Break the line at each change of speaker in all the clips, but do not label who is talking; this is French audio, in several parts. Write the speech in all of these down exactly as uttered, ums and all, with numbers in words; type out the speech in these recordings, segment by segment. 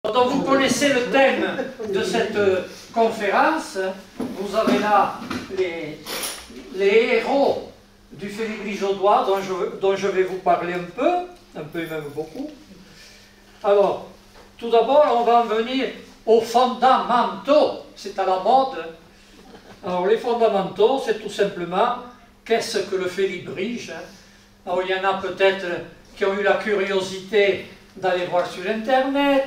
Donc vous connaissez le thème de cette conférence. Vous avez là les, les héros du Félibrige audois dont je, dont je vais vous parler un peu, un peu et même beaucoup. Alors, tout d'abord, on va en venir aux fondamentaux. C'est à la mode. Alors, les fondamentaux, c'est tout simplement qu'est-ce que le Félibrige. Alors, il y en a peut-être qui ont eu la curiosité d'aller voir sur Internet,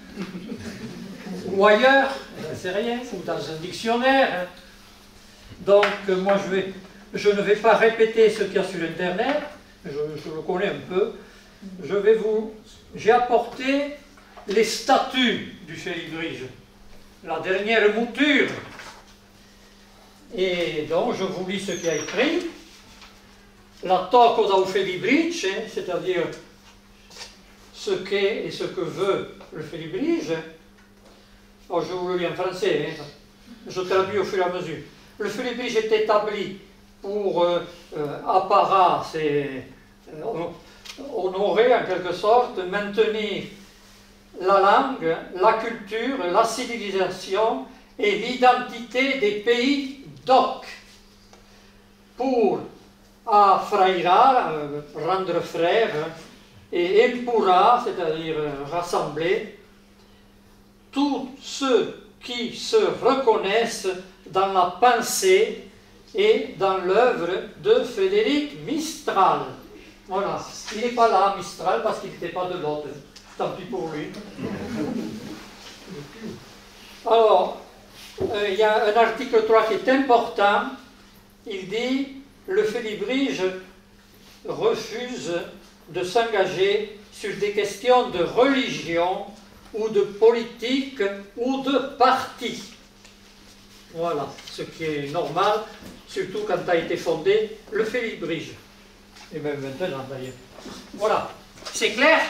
ou ailleurs, je ne sais rien, ou dans un dictionnaire. Donc, moi, je, vais, je ne vais pas répéter ce qu'il y a sur Internet, je, je le connais un peu. Je vais vous... J'ai apporté les statuts du Félibrige, la dernière mouture. Et donc, je vous lis ce qu'il y a écrit. La tocco da un Félibrige, c'est-à-dire ce qu'est et ce que veut le Félibrige. Alors, je vous le lis en français, hein. Je traduis au fur et à mesure. Le Félibrige est établi pour euh, euh, apparat, c'est euh, honorer en quelque sorte, maintenir la langue, la culture, la civilisation et l'identité des pays d'Oc, pour affraira, euh, rendre frère, et empura, c'est-à-dire euh, rassembler tous ceux qui se reconnaissent dans la pensée et dans l'œuvre de Frédéric Mistral. Voilà, il n'est pas là, Mistral, parce qu'il n'était pas de l'autre. Tant pis pour lui. Alors, euh, il y a un article trois qui est important. Il dit « Le Félibrige refuse de s'engager sur des questions de religion ou de politique ou de parti. » Voilà, ce qui est normal, surtout quand a été fondé le Félibrige. Et même maintenant d'ailleurs. Voilà, c'est clair?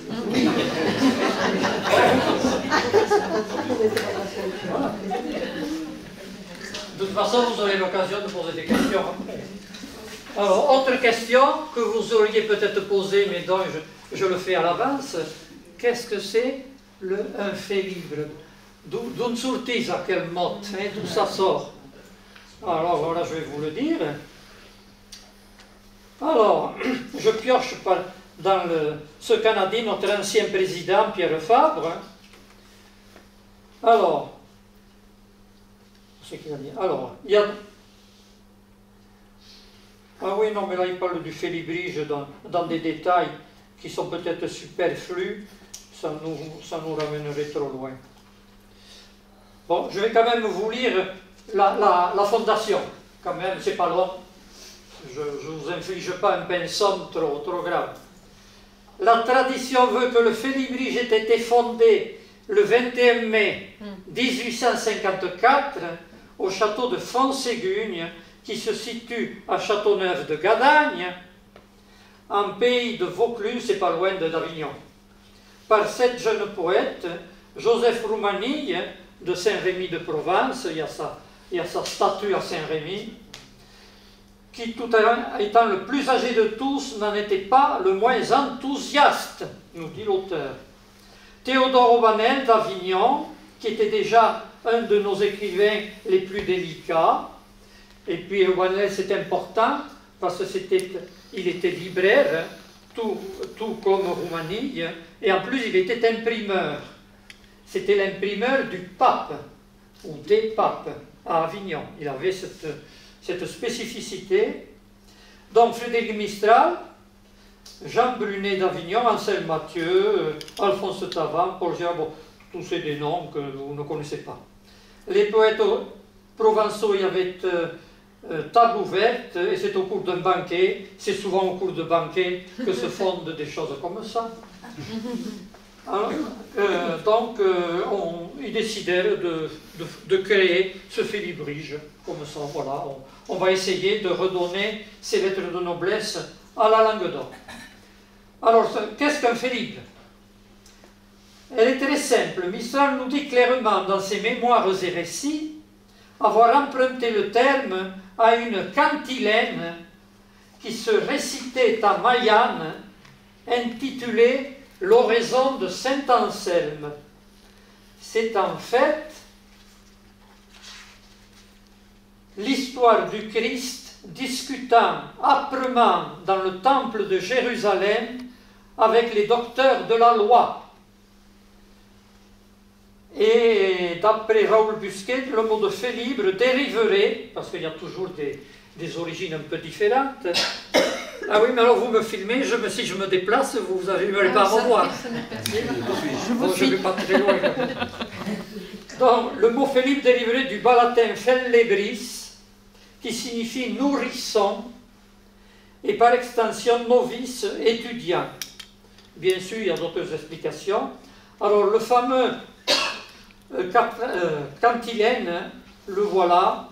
Voilà. De toute façon, vous aurez l'occasion de poser des questions. Alors, autre question que vous auriez peut-être posée, mais dont je, je le fais à l'avance. Qu'est-ce que c'est le, un Félibre? D'où sortit à quel mot, hein, d'où ça sort? Alors, voilà, je vais vous le dire. Alors, je pioche par, dans le, ce qu'a dit notre ancien président Pierre Fabre. Alors, c'est qu'il a dit. Alors, il y a... Ah oui, non, mais là, il parle du Félibrige dans, dans des détails qui sont peut-être superflus. Ça nous, ça nous ramènerait trop loin. Bon, je vais quand même vous lire la, la, la fondation. Quand même, c'est pas long. Je ne vous inflige pas un pinceau trop, trop grave. La tradition veut que le Félibrige ait été fondé le vingt et un mai mille huit cent cinquante-quatre au château de Fonségugne, qui se situe à Châteauneuf de Gadagne, en pays de Vaucluse, c'est pas loin d'Avignon, par cette jeune poète, Joseph Roumanille, de Saint-Rémy de Provence. Il y a sa, il y a sa statue à Saint-Rémy, qui, tout étant le plus âgé de tous, n'en était pas le moins enthousiaste, nous dit l'auteur. Théodore Aubanel d'Avignon, qui était déjà un de nos écrivains les plus délicats. Et puis Aubanel, c'est important, parce qu'il était libraire, tout, tout comme Roumanille, et en plus il était imprimeur. C'était l'imprimeur du pape, ou des papes, à Avignon. Il avait cette, cette spécificité. Donc Frédéric Mistral, Jean Brunet d'Avignon, Anselme Mathieu, Alphonse Tavan, Paul Gérard, bon, tous ces des noms que vous ne connaissez pas. Les poètes provençaux, il y avait euh, euh, table ouverte, et c'est au cours d'un banquet, c'est souvent au cours de banquet que se fondent des choses comme ça. Alors, euh, donc, euh, on, ils décidèrent de, de, de créer ce Félibrige, comme ça, voilà. On, on va essayer de redonner ces lettres de noblesse à la langue d'Oc. Alors, qu'est-ce qu'un Félibre? Elle est très simple. Mistral nous dit clairement dans ses mémoires et récits avoir emprunté le terme à une cantilène qui se récitait à Mayenne, intitulée « L'oraison de Saint Anselme ». c'est en fait l'histoire du Christ discutant âprement dans le temple de Jérusalem avec les docteurs de la loi. Et d'après Raoul Busquet, le mot de fait libre dériverait, parce qu'il y a toujours des, des origines un peu différentes. Ah oui, mais alors vous me filmez, je me, si je me déplace, vous n'arriverez pas à me voir. Bon, je ne vais pas très loin. Donc, le mot fait libre dériverait du bas latin fellebris, qui signifie nourrisson, et par extension novice, étudiant. Bien sûr, il y a d'autres explications. Alors, le fameux euh, cantilène, le voilà.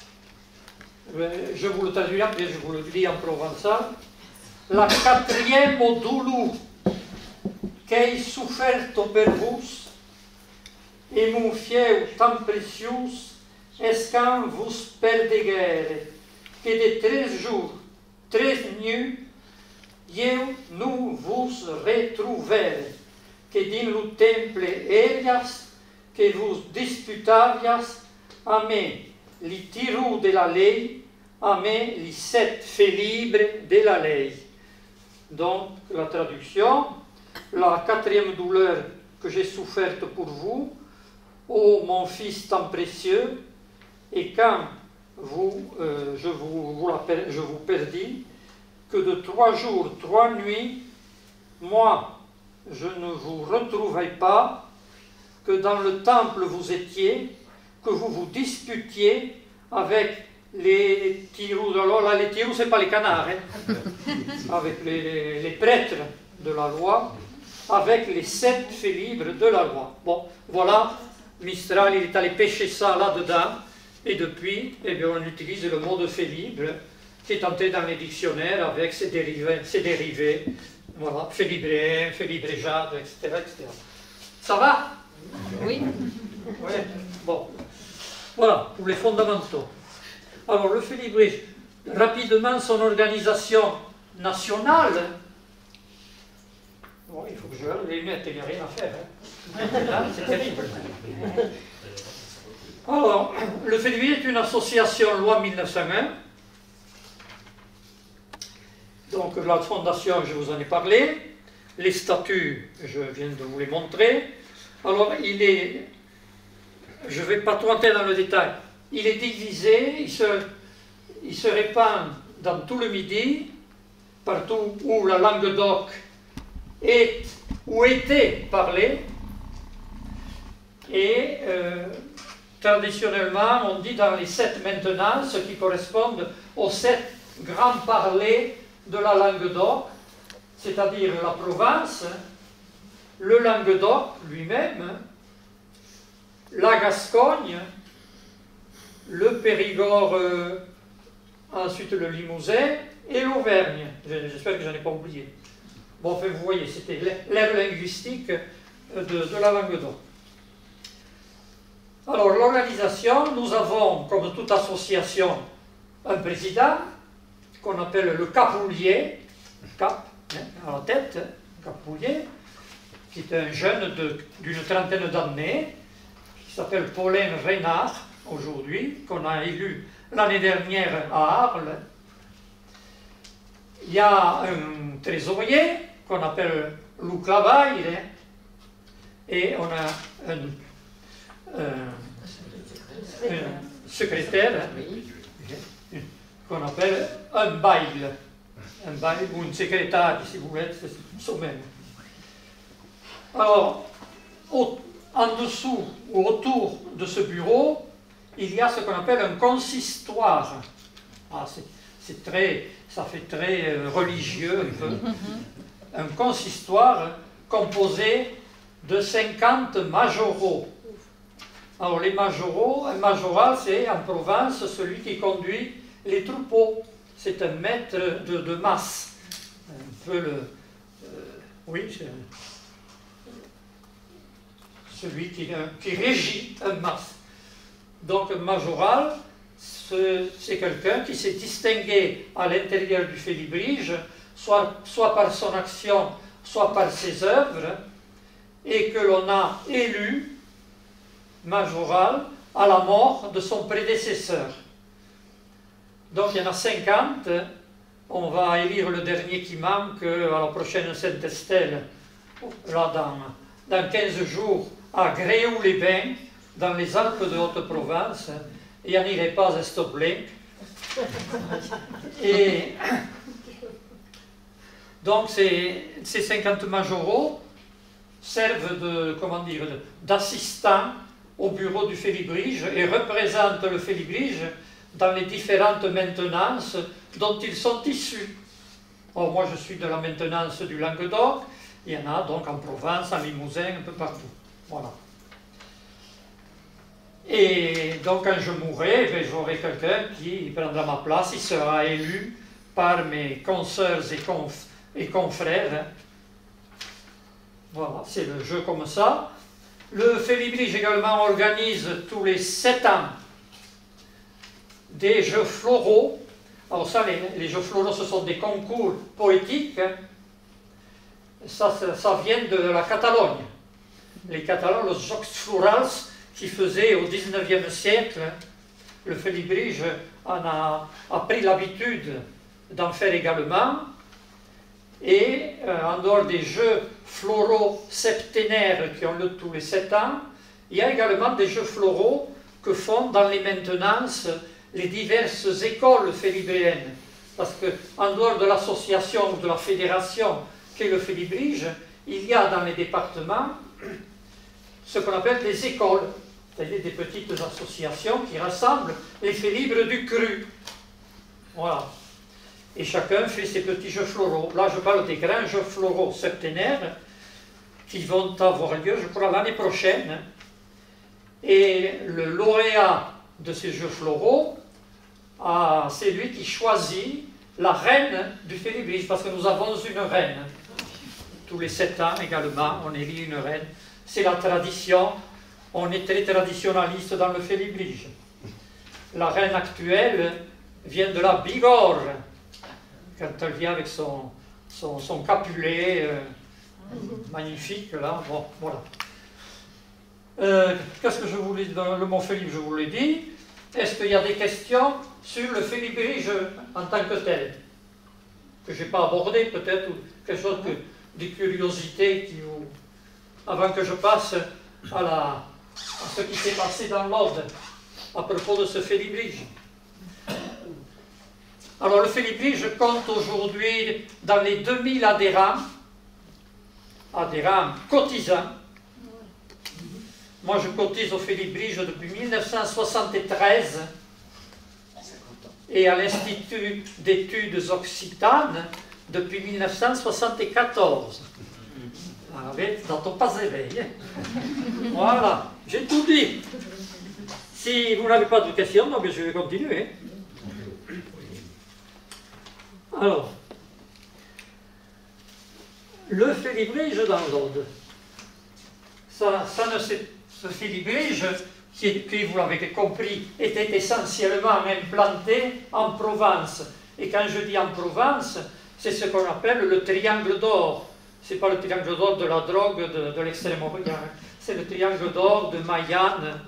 Je vous le traduis après, je vous le dis en provençal. La quatrième dulu qu'ei sofferto per vos, et mon fieu tan precious, est quand vous perdeguere, que de treize jours, treize nuits, eu nous vous retrouvere, que din le temple elias, que vous disputavias, a me li tirou de la lei, a me li sept faits libres de la lei. Donc, la traduction, la quatrième douleur que j'ai soufferte pour vous, ô mon fils tant précieux, et quand vous, euh, je, vous, vous la, je vous perdis, que de trois jours, trois nuits, moi, je ne vous retrouvai pas, que dans le temple vous étiez, que vous vous disputiez avec les tirous de la loi. Là, les tirous, ce n'est pas les canards, hein, avec les, les, les prêtres de la loi, avec les sept faits libres de la loi. Bon, voilà, Mistral, il est allé pêcher ça là-dedans, et depuis, eh bien, on utilise le mot de fait libre, qui est entré dans les dictionnaires avec ses dérivés, ses dérivés voilà, fait libré, fait libréjade, et cetera, et cetera. Ça va?
Oui.
Ouais. Bon. Voilà, pour les fondamentaux. Alors, le fait libré, rapidement, son organisation nationale. Bon, il faut que je lève les lunettes, il n'y a rien à faire. Hein. C'est terrible. Alors, le fait libré est une association loi mille neuf cent un. Donc, la fondation, je vous en ai parlé. Les statuts, je viens de vous les montrer. Alors, il est, je ne vais pas trop entrer dans le détail, il est divisé, il se, il se répand dans tout le Midi, partout où la langue d'oc est ou était parlée, et euh, traditionnellement, on dit dans les sept maintenances qui correspondent aux sept grands parlers de la langue d'oc, c'est-à-dire la Provence, le Languedoc lui-même, la Gascogne, le Périgord, euh, ensuite le Limousin et l'Auvergne. J'espère que je n'en ai pas oublié. Bon, enfin, vous voyez, c'était l'ère linguistique de, de la Languedoc. Alors, l'organisation, nous avons, comme toute association, un président qu'on appelle le capoulier, cap, hein, à la tête, capoulier, qui est un jeune d'une trentaine d'années, qui s'appelle Paulin Reynard, aujourd'hui, qu'on a élu l'année dernière à Arles. Il y a un trésorier qu'on appelle Luc Lavaille, et on a un, un, un secrétaire qu'on appelle un bail, un bail ou une secrétaire, si vous voulez, c'est son même. Alors, au, en dessous ou autour de ce bureau, il y a ce qu'on appelle un consistoire. Ah, c'est très, ça fait très euh, religieux un peu. Un consistoire composé de cinquante majoraux. Alors les majoraux, un majoral c'est en Provence celui qui conduit les troupeaux. C'est un maître de, de masse. Un peu le... Euh, oui, c'est... celui qui, qui régit un mas. Donc un majoral, c'est quelqu'un qui s'est distingué à l'intérieur du Félibrige, soit, soit par son action, soit par ses œuvres, et que l'on a élu majorale à la mort de son prédécesseur. Donc il y en a cinquante. On va élire le dernier qui manque à la prochaine Sainte-Estelle, là dans, dans quinze jours, à Gréoux-les-Bains, dans les Alpes de Haute-Provence. Il n'y en irait pas à Stoblet. Et donc ces, ces cinquante majoraux servent de, comment dire, d'assistants au bureau du Félibrige et représentent le Félibrige dans les différentes maintenances dont ils sont issus. Or, moi, je suis de la maintenance du Languedoc. Il y en a donc en Provence, en Limousin, un peu partout. Voilà. Et donc, quand je mourrai, ben, j'aurai quelqu'un qui prendra ma place. Il sera élu par mes consoeurs et, conf et confrères. Voilà, c'est le jeu comme ça. Le Félibrige également organise tous les sept ans des jeux floraux. Alors ça, les, les jeux floraux, ce sont des concours poétiques. Ça, ça, ça vient de la Catalogne. Les Catalans, les Jocs Florals, qui faisaient au dix-neuvième siècle, le Félibrige en a, a pris l'habitude d'en faire également. Et euh, en dehors des jeux floraux septénaires qui ont lieu tous les sept ans, il y a également des jeux floraux que font dans les maintenances les diverses écoles félibréennes. Parce qu'en dehors de l'association ou de la fédération qu'est le Félibrige, il y a dans les départements ce qu'on appelle des écoles, c'est-à-dire des petites associations qui rassemblent les félibres du cru. Voilà. Et chacun fait ses petits jeux floraux. Là, je parle des grands jeux floraux septénaires qui vont avoir lieu, je crois, l'année prochaine. Et le lauréat de ces jeux floraux, ah, c'est lui qui choisit la reine du Félibrige, parce que nous avons une reine. Tous les sept ans également, on élit une reine. C'est la tradition, on est très traditionnaliste dans le Félibrige. La reine actuelle vient de la Bigorre, quand elle vient avec son, son, son capulet euh, magnifique, là, bon, voilà. Euh, Qu'est-ce que je voulais dire dans le mot Félibrige, je vous l'ai dit. Est-ce qu'il y a des questions sur le Félibrige en tant que tel, que je n'ai pas abordé peut-être, ou quelque chose que, des curiosités qui vous... avant que je passe à, la, à ce qui s'est passé dans l'Aude à propos de ce Félibrige. Alors le Félibrige compte aujourd'hui dans les deux mille adhérents, adhérents cotisants. Moi je cotise au Félibrige depuis mille neuf cent soixante-treize et à l'Institut d'études occitanes depuis mille neuf cent soixante-quatorze. Dans ton pas éveil. Voilà, j'ai tout dit. Si vous n'avez pas de questions, non, mais je vais continuer. Alors, le Félibrige dans l'Aude. Ça, ça ne c'est ce Félibrige qui, qui, vous l'avez compris, était essentiellement implanté en Provence. Et quand je dis en Provence, c'est ce qu'on appelle le triangle d'or. Ce n'est pas le triangle d'or de la drogue de, de l'Extrême-Orient, c'est le triangle d'or de Mayenne,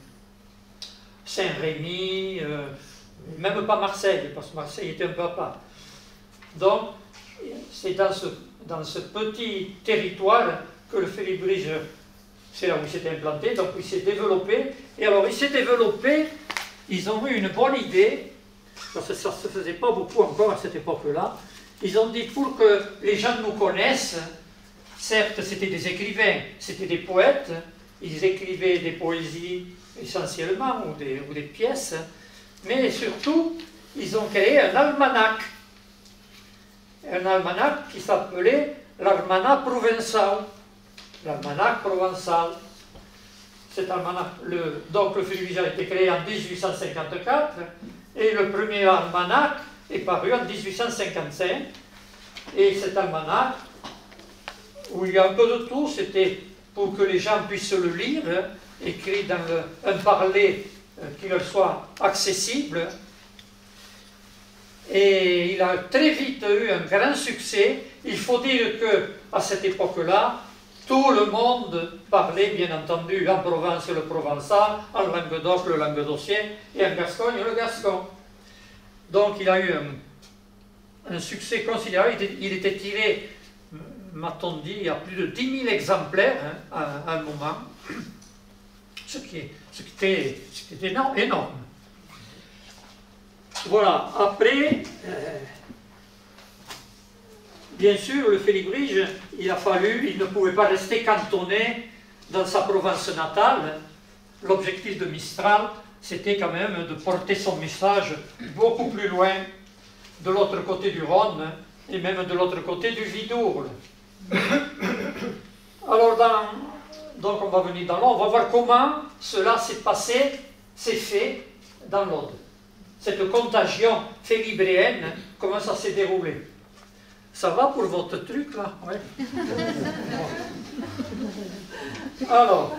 Saint-Rémy, euh, même pas Marseille, parce que Marseille était un peu à part. Donc, c'est dans ce, dans ce petit territoire que le Félibrige, c'est là où il s'est implanté, donc il s'est développé. Et alors, il s'est développé, ils ont eu une bonne idée, parce que ça ne se faisait pas beaucoup encore à cette époque-là. Ils ont dit, pour que les gens nous connaissent, certes c'était des écrivains, c'était des poètes, ils écrivaient des poésies essentiellement, ou des, ou des pièces, mais surtout, ils ont créé un almanach. Un almanach qui s'appelait l'almanach provençal. L'almanach provençal. Cet almanach, le, donc le Félibrige a été créé en mille huit cent cinquante-quatre, et le premier almanach est paru en mille huit cent cinquante-cinq, et cet almanach, où il y a un peu de tout, c'était pour que les gens puissent le lire, écrit dans le, un parler qui leur soit accessible, et il a très vite eu un grand succès. Il faut dire qu'à cette époque-là, tout le monde parlait, bien entendu, en Provence le provençal, en Languedoc le languedocien, et en Gascogne le gascon. Donc il a eu un, un succès considérable, il était, il était tiré, m'a-t-on dit, à plus de dix mille exemplaires hein, à, à un moment, ce qui, est, ce qui était, ce qui était énorme, énorme. Voilà, après... Euh, Bien sûr, le Félibrige, il a fallu, il ne pouvait pas rester cantonné dans sa province natale. L'objectif de Mistral, c'était quand même de porter son message beaucoup plus loin, de l'autre côté du Rhône, et même de l'autre côté du Vidourle. Alors, dans, donc on va venir dans l'Aude, on va voir comment cela s'est passé, s'est fait dans l'Aude. Cette contagion félibréenne, comment ça s'est déroulé. Ça va pour votre truc, là? Ouais. Alors,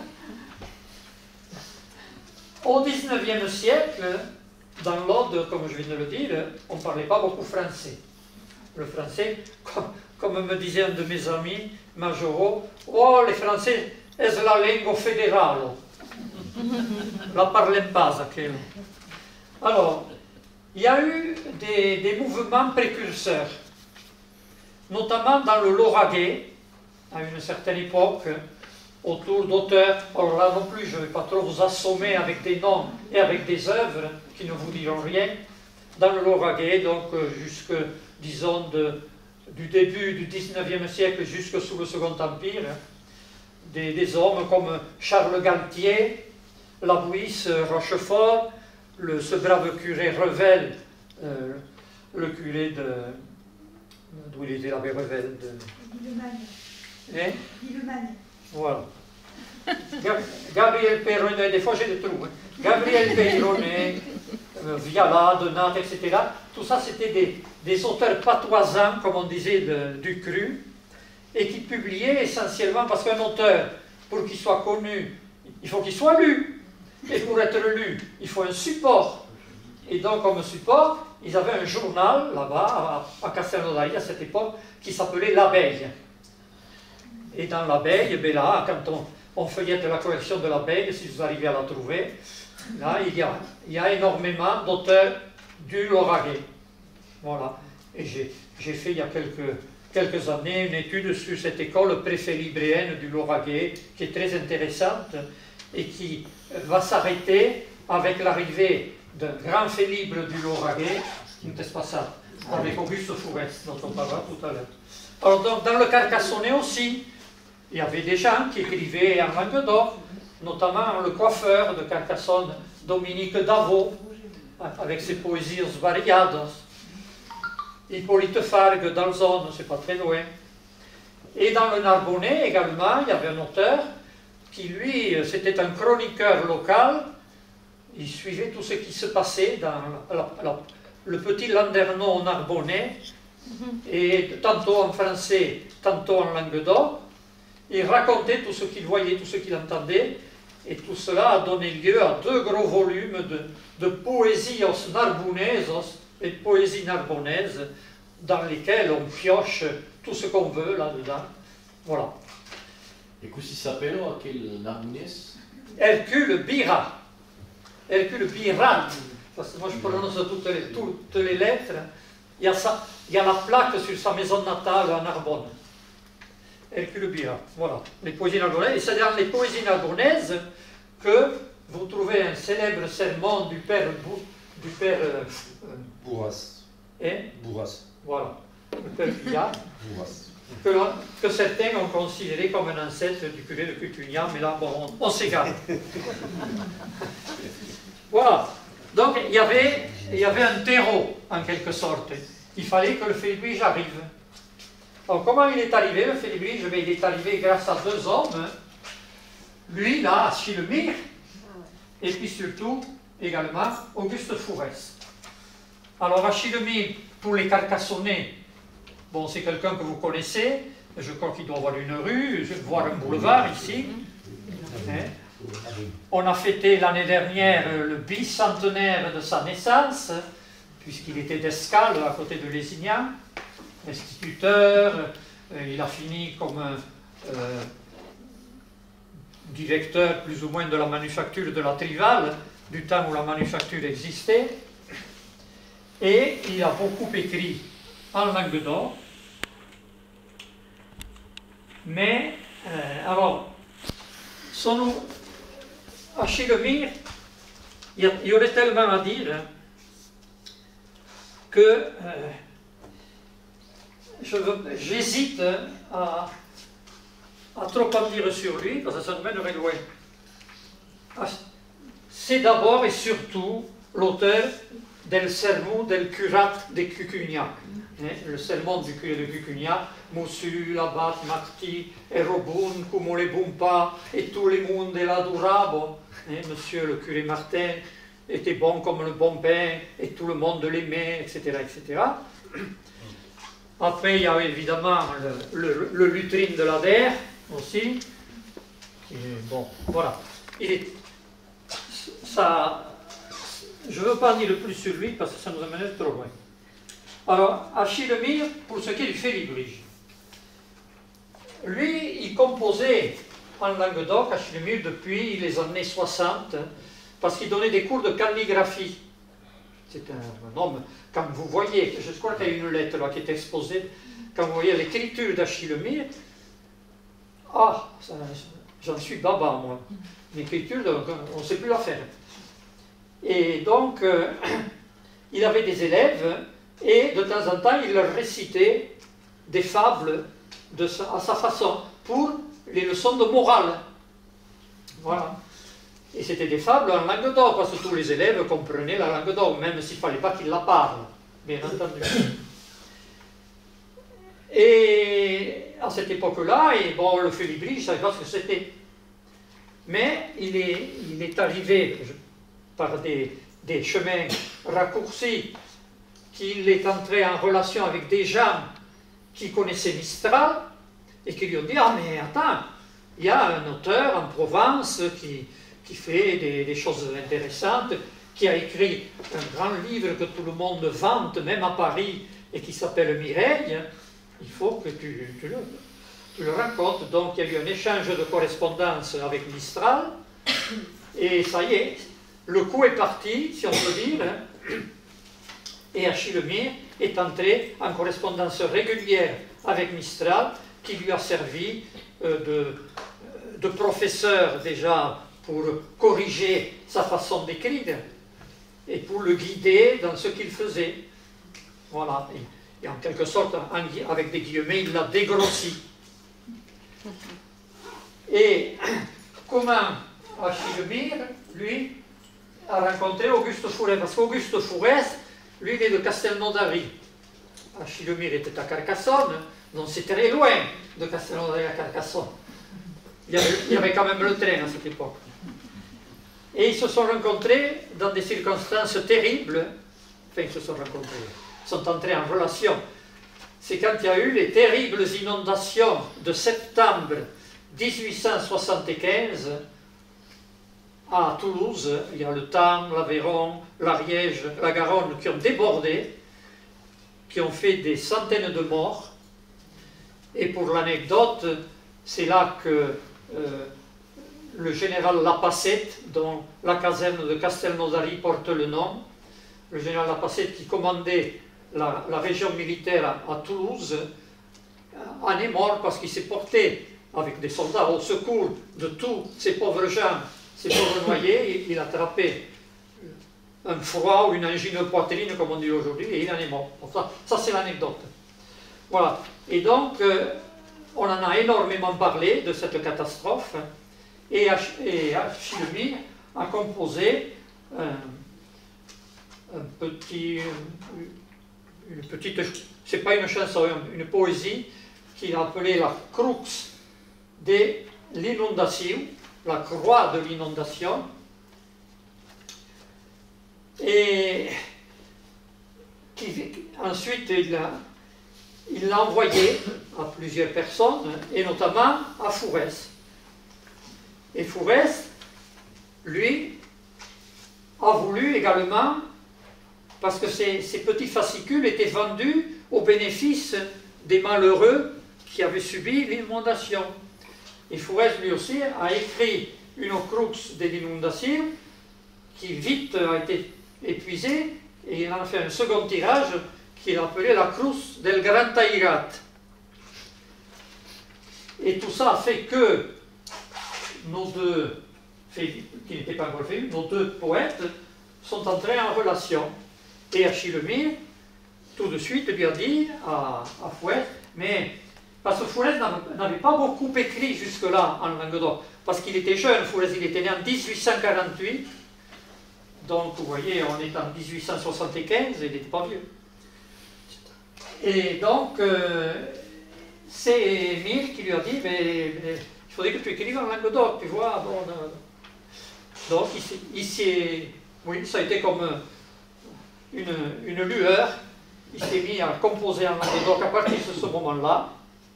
au dix-neuvième siècle, dans l'Aude, comme je viens de le dire, on ne parlait pas beaucoup français. Le français, comme, comme me disait un de mes amis, Majoro, oh, les Français, est la lingua fédérale. La parlem pas, aquel. Alors, il y a eu des, des mouvements précurseurs, notamment dans le Lauragais, à une certaine époque, autour d'auteurs. Alors là non plus, je ne vais pas trop vous assommer avec des noms et avec des œuvres qui ne vous diront rien. Dans le Lauragais, donc jusque, disons, de, du début du dix-neuvième siècle jusque sous le Second Empire, des, des hommes comme Charles Galtier, Labouisse, Rochefort, le, ce brave curé Revel, euh, le curé de... D'où il était l'abbé Revel de...
Villemagne.
Hein?
Villemagne.
Voilà. Gabriel Perronnet, des fois j'ai des trous. Hein. Gabriel Perronnet, euh, Viala, de Nantes, et cetera. Tout ça, c'était des, des auteurs patoisans, comme on disait, de, du cru, et qui publiaient essentiellement, parce qu'un auteur, pour qu'il soit connu, il faut qu'il soit lu. Et pour être lu, il faut un support. Et donc, comme support, ils avaient un journal, là-bas, à, à Castelnaudary, à cette époque, qui s'appelait L'Abeille. Et dans L'Abeille, ben là, quand on, on feuillette la collection de L'Abeille, si vous arrivez à la trouver, là, il y a, il y a énormément d'auteurs du Lauragais. Voilà. Et j'ai fait, il y a quelques, quelques années, une étude sur cette école préfélibréenne du Lauragais, qui est très intéressante, et qui va s'arrêter avec l'arrivée d'un grand félibre du Lauragais, n'est-ce pas ça, avec Auguste Fourest, dont on parlera tout à l'heure. Alors, donc, dans le Carcassonnais aussi, il y avait des gens qui écrivaient en Languedoc, notamment le coiffeur de Carcassonne, Dominique Davot, avec ses poésies variadas. Hippolyte Fargue, dans le Zone, c'est pas très loin. Et dans le Narbonnais également, il y avait un auteur qui, lui, c'était un chroniqueur local. Il suivait tout ce qui se passait dans la, la, le petit Landerneau narbonnais, et tantôt en français, tantôt en Languedoc. Il racontait tout ce qu'il voyait, tout ce qu'il entendait, et tout cela a donné lieu à deux gros volumes de, de poésios narbonaises, et poésies narbonnaises, dans lesquelles on pioche tout ce qu'on veut là-dedans. Voilà.
Et così s'appellent quel narbonnais?
Hercule Bira. Hercule Birat, parce que moi je prononce toutes les, toutes les lettres. Il y, a ça, il y a la plaque sur sa maison natale à Narbonne. Hercule Birat, voilà, les poésies narbonnaises. Et c'est dans les poésies narbonnaises que vous trouvez un célèbre sermon du père, du père euh,
Bourras.
Hein?
Bourras.
Voilà, le père Billard, que, que certains ont considéré comme un ancêtre du curé de Cucugnan, mais là, bon, on, on s'égare. Voilà. Donc, il y, avait, il y avait un terreau, en quelque sorte. Il fallait que le Félibrige arrive. Alors, comment il est arrivé, le Félibrige? Il est arrivé grâce à deux hommes. Lui, là, Achille-Mire, et puis surtout, également, Auguste Fourest. Alors, Achille-Mire, pour les Carcassonnais, bon, c'est quelqu'un que vous connaissez. Je crois qu'il doit avoir une rue, voire un boulevard ici. Hein? On a fêté l'année dernière le bicentenaire de sa naissance, puisqu'il était d'Escales, à côté de Lézignan, instituteur. Il a fini comme euh, directeur plus ou moins de la manufacture de la Trivale, du temps où la manufacture existait, et il a beaucoup écrit en Languedoc, mais, euh, alors, son, à Chillemire, il y, il y aurait tellement à dire hein, que euh, j'hésite à, à trop en dire sur lui, parce que ça nous mènerait loin. C'est d'abord et surtout l'auteur del sermon del curat de Cucugnac, hein, le sermon du curé de Cucugnac, Monsieur l'abbate Marty, et Robun, comme on les boum pas, et tout le monde est là durable, hein, Monsieur le curé Martin était bon comme le bon pain, et tout le monde l'aimait, et cetera, et cetera. Après, il y a évidemment le, le, le lutrine de l'Ader aussi. Et bon, voilà. Il est, ça, je ne veux pas dire plus sur lui parce que ça nous amène trop loin. Alors, à Chillemire, pour ce qui est du Félibrige, lui, il composait en Languedoc, à Chillemire, depuis les années soixante, parce qu'il donnait des cours de calligraphie. C'est un, un homme, quand vous voyez, je crois qu'il y a une lettre là qui est exposée, quand vous voyez l'écriture d'Achillemire, ah, j'en suis baba, moi. L'écriture, on ne sait plus la faire. Et donc, euh, il avait des élèves, et de temps en temps, il leur récitait des fables de sa, à sa façon, pour les leçons de morale. Voilà. Et c'était des fables en langue d'or, parce que tous les élèves comprenaient la langue d'or, même s'il ne fallait pas qu'ils la parlent, bien entendu. Et à cette époque-là, et bon, le Félibrige, je ne savais pas ce que c'était. Mais il est, il est arrivé par des, des chemins raccourcis, qu'il est entré en relation avec des gens qui connaissaient Mistral, et qui lui ont dit « Ah, mais attends, il y a un auteur en Provence qui... qui fait des, des choses intéressantes, qui a écrit un grand livre que tout le monde vante, même à Paris, et qui s'appelle Mireille, il faut que tu, tu, le, tu le rencontres. » Donc il y a eu un échange de correspondance avec Mistral, et ça y est, le coup est parti, si on peut dire, et Achillemire est entré en correspondance régulière avec Mistral, qui lui a servi euh, de, de professeur déjà, pour corriger sa façon d'écrire et pour le guider dans ce qu'il faisait. Voilà. Et, et en quelque sorte, en, avec des guillemets, il l'a dégrossi. Et comment Achillemire, lui, a rencontré Auguste Fourès? Parce qu'Auguste Fourès, lui, il est de Castelnaudary. Achillemire était à Carcassonne, donc c'est très loin de Castelnaudary à Carcassonne. Il y, avait, il y avait quand même le train à cette époque. Et ils se sont rencontrés dans des circonstances terribles. Enfin, ils se sont rencontrés, ils sont entrés en relation. C'est quand il y a eu les terribles inondations de septembre mille huit cent soixante-quinze à Toulouse. Il y a le Tarn, l'Aveyron, l'Ariège, la Garonne qui ont débordé, qui ont fait des centaines de morts. Et pour l'anecdote, c'est là que euh, le général Lapacette, dont la caserne de Castelnaudary porte le nom, le général Lapacette qui commandait la, la région militaire à, à Toulouse, en est mort parce qu'il s'est porté avec des soldats au secours de tous ces pauvres gens, ces pauvres noyés. Il, il a attrapé un froid ou une angine poitrine, comme on dit aujourd'hui, et il en est mort. Ça, ça c'est l'anecdote. Voilà. Et donc, euh, on en a énormément parlé de cette catastrophe. Et Achillemire a composé un, un petit, une petite, c'est pas une chanson, une poésie qu'il a appelée la crux de l'inondation, la croix de l'inondation. Et qui, ensuite il l'a il l'a envoyé à plusieurs personnes, et notamment à Fourès. Et Fourès, lui, a voulu également, parce que ces, ces petits fascicules étaient vendus au bénéfice des malheureux qui avaient subi l'inondation. Et Fourès, lui aussi, a écrit une crux de l'inondation qui vite a été épuisée, et il en a fait un second tirage qu'il a appelé la crux del Gran Tairat. Et tout ça a fait que nos deux, qui n'étaient pas encore faits, nos deux poètes sont entrés en relation. Et Achille-Mire, tout de suite, lui a dit à, à Fouès, mais parce que Fouès n'avait pas beaucoup écrit jusque-là en Languedoc, parce qu'il était jeune, Fouès, il était né en dix-huit cent quarante-huit, donc vous voyez, on est en dix-huit cent soixante-quinze, il n'était pas vieux. Et donc, euh, c'est Mire qui lui a dit, mais, mais il faudrait que tu écrives en Languedoc, tu vois. Bon, euh, donc, ici, oui, ça a été comme une, une lueur. Il s'est mis à composer en Languedoc à partir de ce moment-là.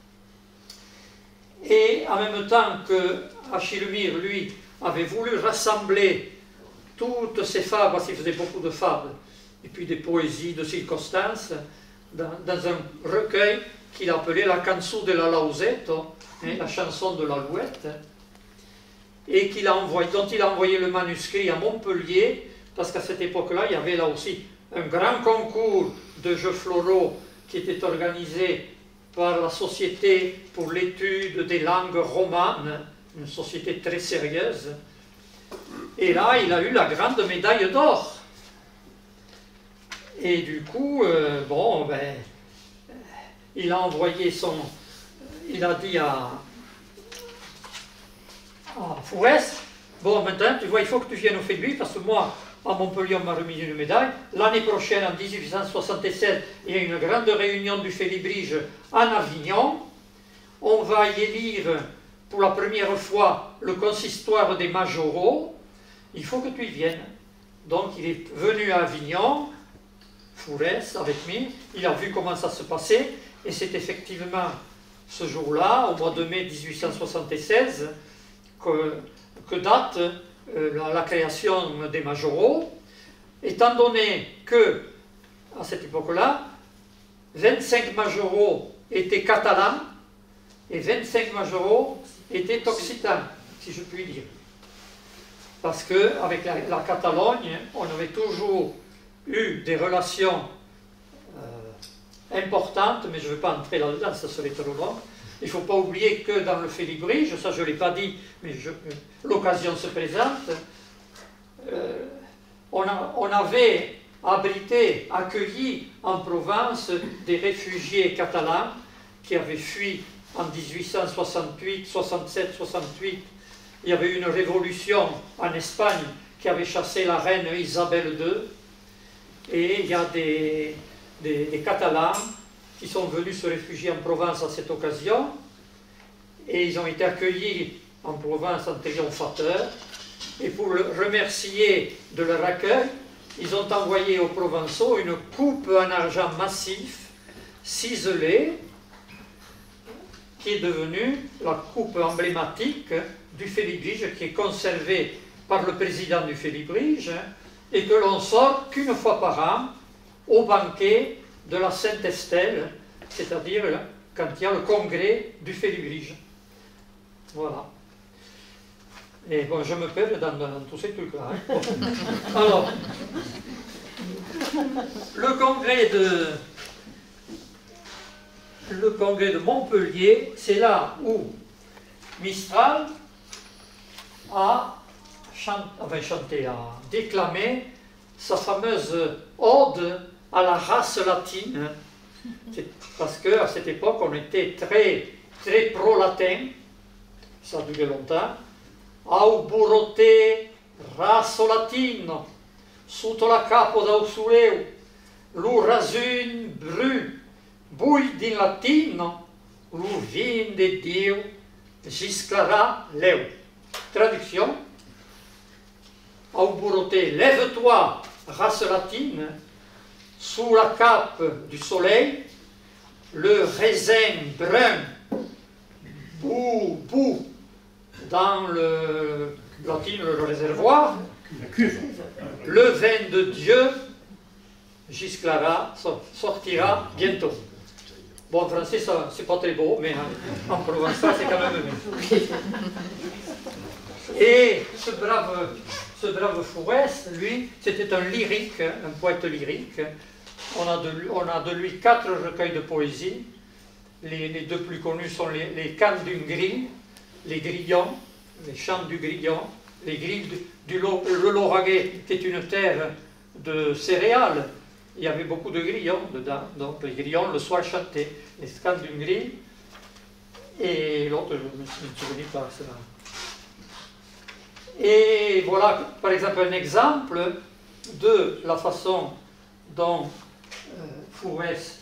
Et en même temps que Achille-Mire, lui, avait voulu rassembler toutes ces fables, parce qu'il faisait beaucoup de fables, et puis des poésies de circonstances, dans, dans un recueil qu'il appelait la Canzone della Lausetto, hein, la chanson de l'alouette, et qu'il a envoyé, dont il a envoyé le manuscrit à Montpellier, parce qu'à cette époque-là, il y avait là aussi un grand concours de jeux floraux qui était organisé par la Société pour l'étude des langues romanes, une société très sérieuse. Et là, il a eu la grande médaille d'or. Et du coup, euh, bon, ben, il a envoyé son... Il a dit à, à Fourès, bon, maintenant, tu vois, il faut que tu viennes au fait de lui, parce que moi, à Montpellier, on m'a remis une médaille. L'année prochaine, en dix-huit cent soixante-sept, il y a une grande réunion du Félibrige en Avignon. On va y élire pour la première fois le consistoire des majoraux. Il faut que tu y viennes. Donc, il est venu à Avignon, Fourès, avec Mire. Il a vu comment ça se passait. Et c'est effectivement ce jour-là, au mois de mai dix-huit cent soixante-seize, que, que date euh, la, la création des majoraux, étant donné que, à cette époque-là, vingt-cinq majoraux étaient catalans et vingt-cinq majoraux étaient occitans, si je puis dire. Parce qu'avec la, la Catalogne, on avait toujours eu des relations euh, importantes, mais je ne veux pas entrer là-dedans, ça serait trop long. Il ne faut pas oublier que dans le Félibrige, ça je ne l'ai pas dit, mais l'occasion se présente, euh, on, a, on avait abrité, accueilli en Provence des réfugiés catalans qui avaient fui en dix-huit cent soixante-huit, soixante-sept, soixante-huit. Il y avait eu une révolution en Espagne qui avait chassé la reine Isabelle deux. Et il y a des, des, des Catalans qui sont venus se réfugier en Provence à cette occasion. Et ils ont été accueillis en Provence en triomphateurs. Et pour le remercier de leur accueil, ils ont envoyé aux Provençaux une coupe en argent massif, ciselée, qui est devenue la coupe emblématique du Félibrige, qui est conservée par le président du Félibrige, et que l'on sort qu'une fois par an au banquet de la Sainte-Estelle, c'est-à-dire quand il y a le congrès du Félibrige. Voilà. Et bon, je me perds dans, dans tous ces trucs-là. Hein. Alors, le congrès de, le congrès de Montpellier, c'est là où Mistral a chanté, enfin, chanté, a déclamé sa fameuse ode à la race latine. Parce qu'à cette époque, on était très, très pro-latin, ça a duré longtemps. Auburote raso latino, sotto la capo d'Ausuleu, lu rasun bru, buid in latino, lu vin de Dio, gisclara leu. Traduction. Auburote, lève-toi, race latine, sous la cape du soleil, le raisin brun, bout, bout, dans le latine, le réservoir, le vin de Dieu, gisclara, sortira bientôt. Bon, en français, ça, c'est pas très beau, mais en, en provençal, c'est quand même mieux. Et ce brave, ce brave Fourès, lui, c'était un lyrique, un poète lyrique. On a de, on a de lui quatre recueils de poésie. Les, les deux plus connus sont les, les Cannes d'une grille, les Grillons, les Chants du Grillon, les Grilles du, du le Lauragais, qui est une terre de céréales. Il y avait beaucoup de grillons dedans, donc les grillons le soir chantaient, les Cannes d'une grille, et l'autre, je ne me souviens pas, c'est là. Et voilà, par exemple, un exemple de la façon dont euh, Fourès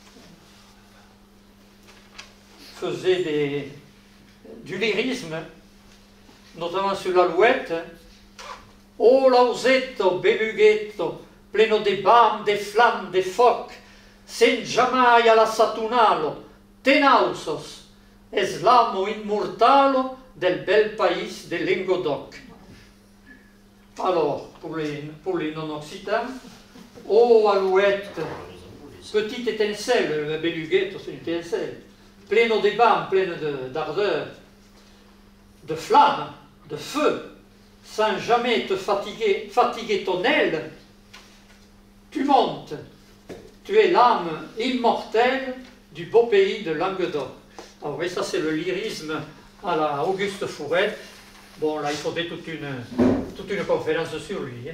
faisait des, du lyrisme, notamment sur l'Alouette. Oh lausetto, belughetto, pleno de bam, de flammes, de phoques, sen jamais alla Satunalo, tenausos, es l'amo immortalo del bel pays de Languedoc. Alors, pour les, pour les non-occitans, oh alouette, petite étincelle, le belughetto c'est une étincelle, pleine de bam, pleine d'ardeur, de, de flammes, de feu, sans jamais te fatiguer, fatiguer ton aile, tu montes, tu es l'âme immortelle du beau pays de Languedoc. Alors, vous voyez, ça c'est le lyrisme à la Auguste Fourès. Bon, là, il faudrait toute une, toute une conférence sur lui. Hein.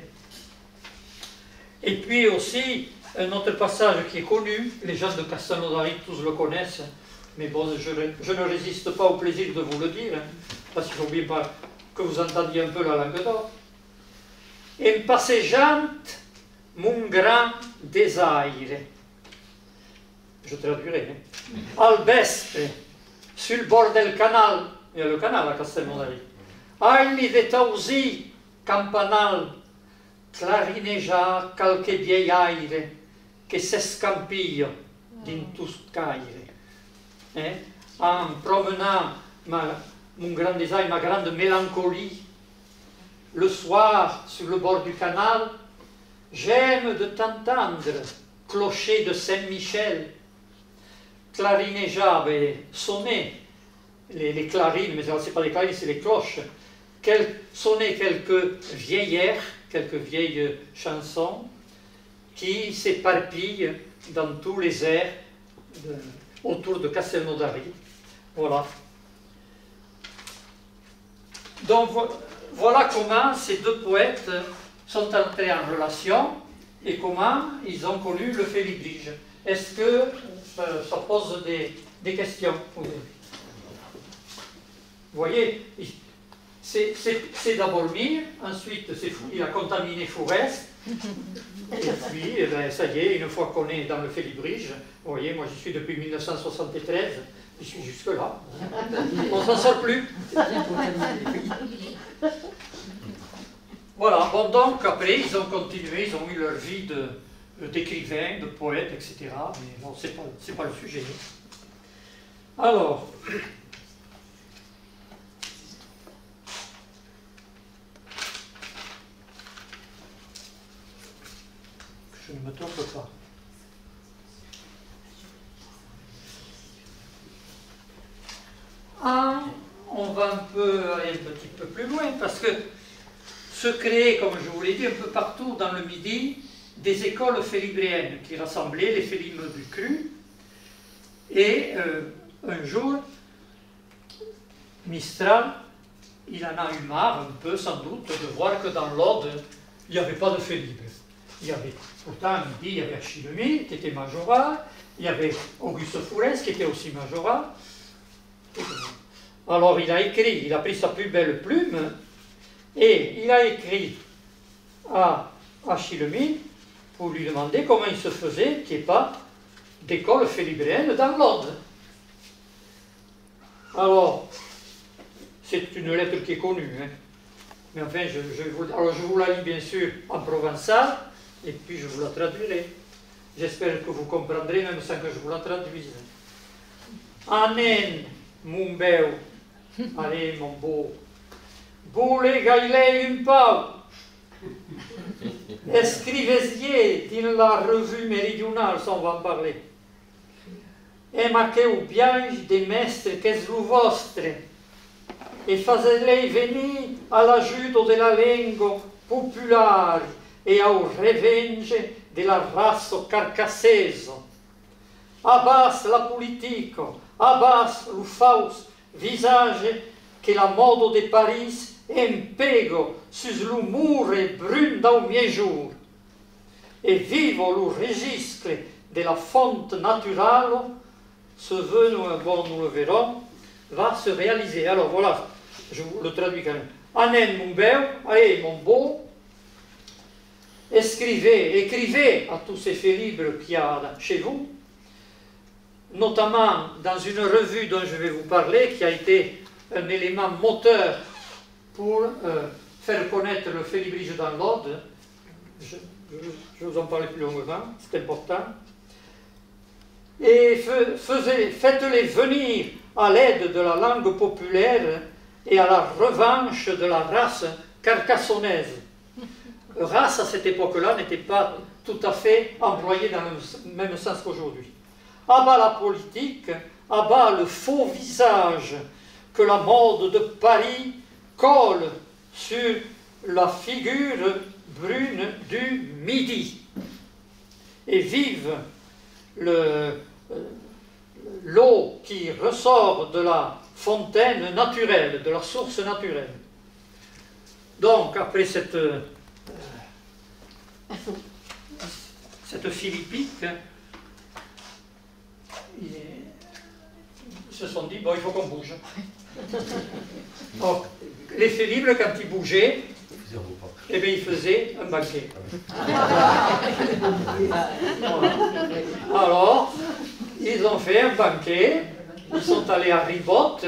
Et puis aussi, un autre passage qui est connu, les gens de Castelnaudary, tous le connaissent, mais bon, je, je ne résiste pas au plaisir de vous le dire, hein, parce qu'il ne faut bien pas que vous entendiez un peu la Languedoc. Impassegeante mon grand désir. Je traduirai. Hein. Al vespre, sur le bord del canal, il y a le canal à Castelnaudary, agli vetausi campanal, clarineja qualche vieillard che s'escampille d'intuscaire. Hein? En promenant ma, mon grand désir, ma grande mélancolie, le soir, sur le bord du canal, j'aime de t'entendre, clocher de Saint-Michel, clarineja, ben, sonner, les, les clarines, mais ce n'est pas les clarines, c'est les cloches, Quel, sonner quelques vieilles airs, quelques vieilles chansons qui s'éparpillent dans tous les airs de, autour de Castelnaudary. Voilà. Donc vo voilà comment ces deux poètes sont entrés en relation et comment ils ont connu le Félibrige. Est-ce que euh, ça pose des, des questions? Vous voyez, c'est d'abord mis, ensuite il a contaminé Fourès, et puis eh ben, ça y est, une fois qu'on est dans le Félibrige, vous voyez, moi j'y suis depuis mille neuf cent soixante-treize, je suis jusque là, on ne s'en sort plus. Voilà, bon donc après ils ont continué, ils ont eu leur vie d'écrivain, de, de poète, et cetera. Mais bon, c'est pas, c'est pas le sujet. Alors, je ne me trompe pas. Ah, on va un peu aller un petit peu plus loin parce que se créaient, comme je vous l'ai dit, un peu partout dans le Midi, des écoles félibréennes qui rassemblaient les félibres du cru. Et euh, un jour, Mistral, il en a eu marre un peu, sans doute, de voir que dans l'Aude, il n'y avait pas de félibres. Il y avait, pourtant, à Midi, il y avait Achille qui était majorat, il y avait Auguste Fourès qui était aussi majorat. Alors il a écrit, il a pris sa plus belle plume, et il a écrit à Achille pour lui demander comment il se faisait qu'il n'y ait pas d'école félibréenne dans l'Aude. Alors, c'est une lettre qui est connue, hein. Mais enfin, je, je, vous, alors je vous la lis bien sûr en provençal, et puis je vous la traduirai. J'espère que vous comprendrez, même sans que je vous la traduise. Anen, mon beau, allez mon beau, voulez gagner un peu. Escrivez-y dans la revue méridionale, ça on va en parler. e ma che ubbiais de mestre che es lu vostre, e fazei venir all'aiuto della lingua popolare e al revenge della razza carcasseso. Abbas la politico, abbas lo faus visage che la modo de Paris empego sus lo mure brun dau mie jour, e vivo lo registre della fonte naturale, ce vœu, bon, nous le verrons, va se réaliser. Alors voilà, je vous le traduis quand même. Anen mon beau, allez mon beau, écrivez, écrivez à tous ces faits libres qu'il y a chez vous, notamment dans une revue dont je vais vous parler, qui a été un élément moteur pour euh, faire connaître le félibrige dans l'Aude. Je, je, je vous en parler plus longuement, c'est important. Et faites-les venir à l'aide de la langue populaire et à la revanche de la race carcassonnaise. Race, à cette époque-là, n'était pas tout à fait employée dans le même sens qu'aujourd'hui. À bas la politique, à bas le faux visage que la mode de Paris colle sur la figure brune du Midi. Et vive l'eau qui ressort de la fontaine naturelle, de la source naturelle. Donc, après cette, euh, cette philippique, ils se sont dit, bon, il faut qu'on bouge. Donc, les faits libres, quand ils bougeaient, eh bien, ils faisaient un banquet. Alors, ils ont fait un banquet, ils sont allés à Ribotte,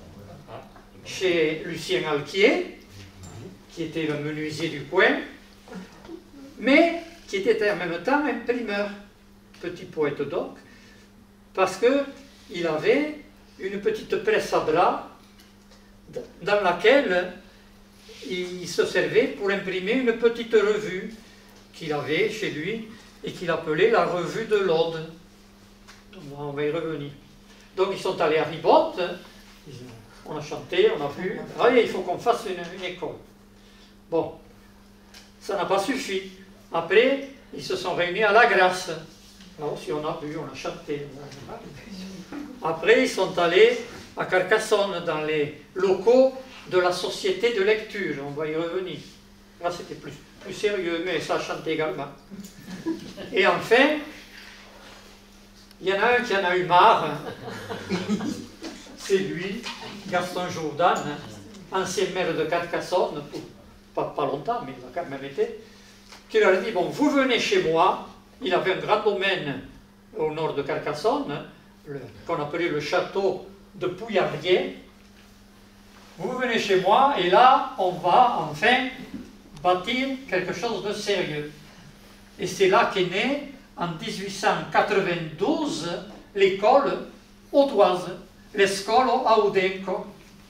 chez Lucien Alquier, qui était le menuisier du coin, mais qui était en même temps imprimeur, petit poète donc, parce qu'il avait une petite presse à bras dans laquelle il se servait pour imprimer une petite revue qu'il avait chez lui et qu'il appelait la revue de l'Aude. On va y revenir. Donc ils sont allés à Ribotte, on a chanté, on a vu, ah, il faut qu'on fasse une, une école. Bon, ça n'a pas suffi. Après, ils se sont réunis à la Grâce. Là aussi on a vu, on a chanté. Après, ils sont allés à Carcassonne, dans les locaux de la société de lecture. On va y revenir. Là, c'était plus, plus sérieux, mais ça chante également. Et enfin, il y en a un qui en a eu marre. C'est lui, Gaston Jourdan, ancien maire de Carcassonne, pas, pas longtemps, mais il a quand même été, qui leur a dit, bon, vous venez chez moi. Il avait un grand domaine au nord de Carcassonne, qu'on appelait le château de Pouillardier. Vous venez chez moi et là, on va enfin bâtir quelque chose de sérieux. Et c'est là qu'est née, en mille huit cent quatre-vingt-douze, l'école audoise, l'Escolo Audenco.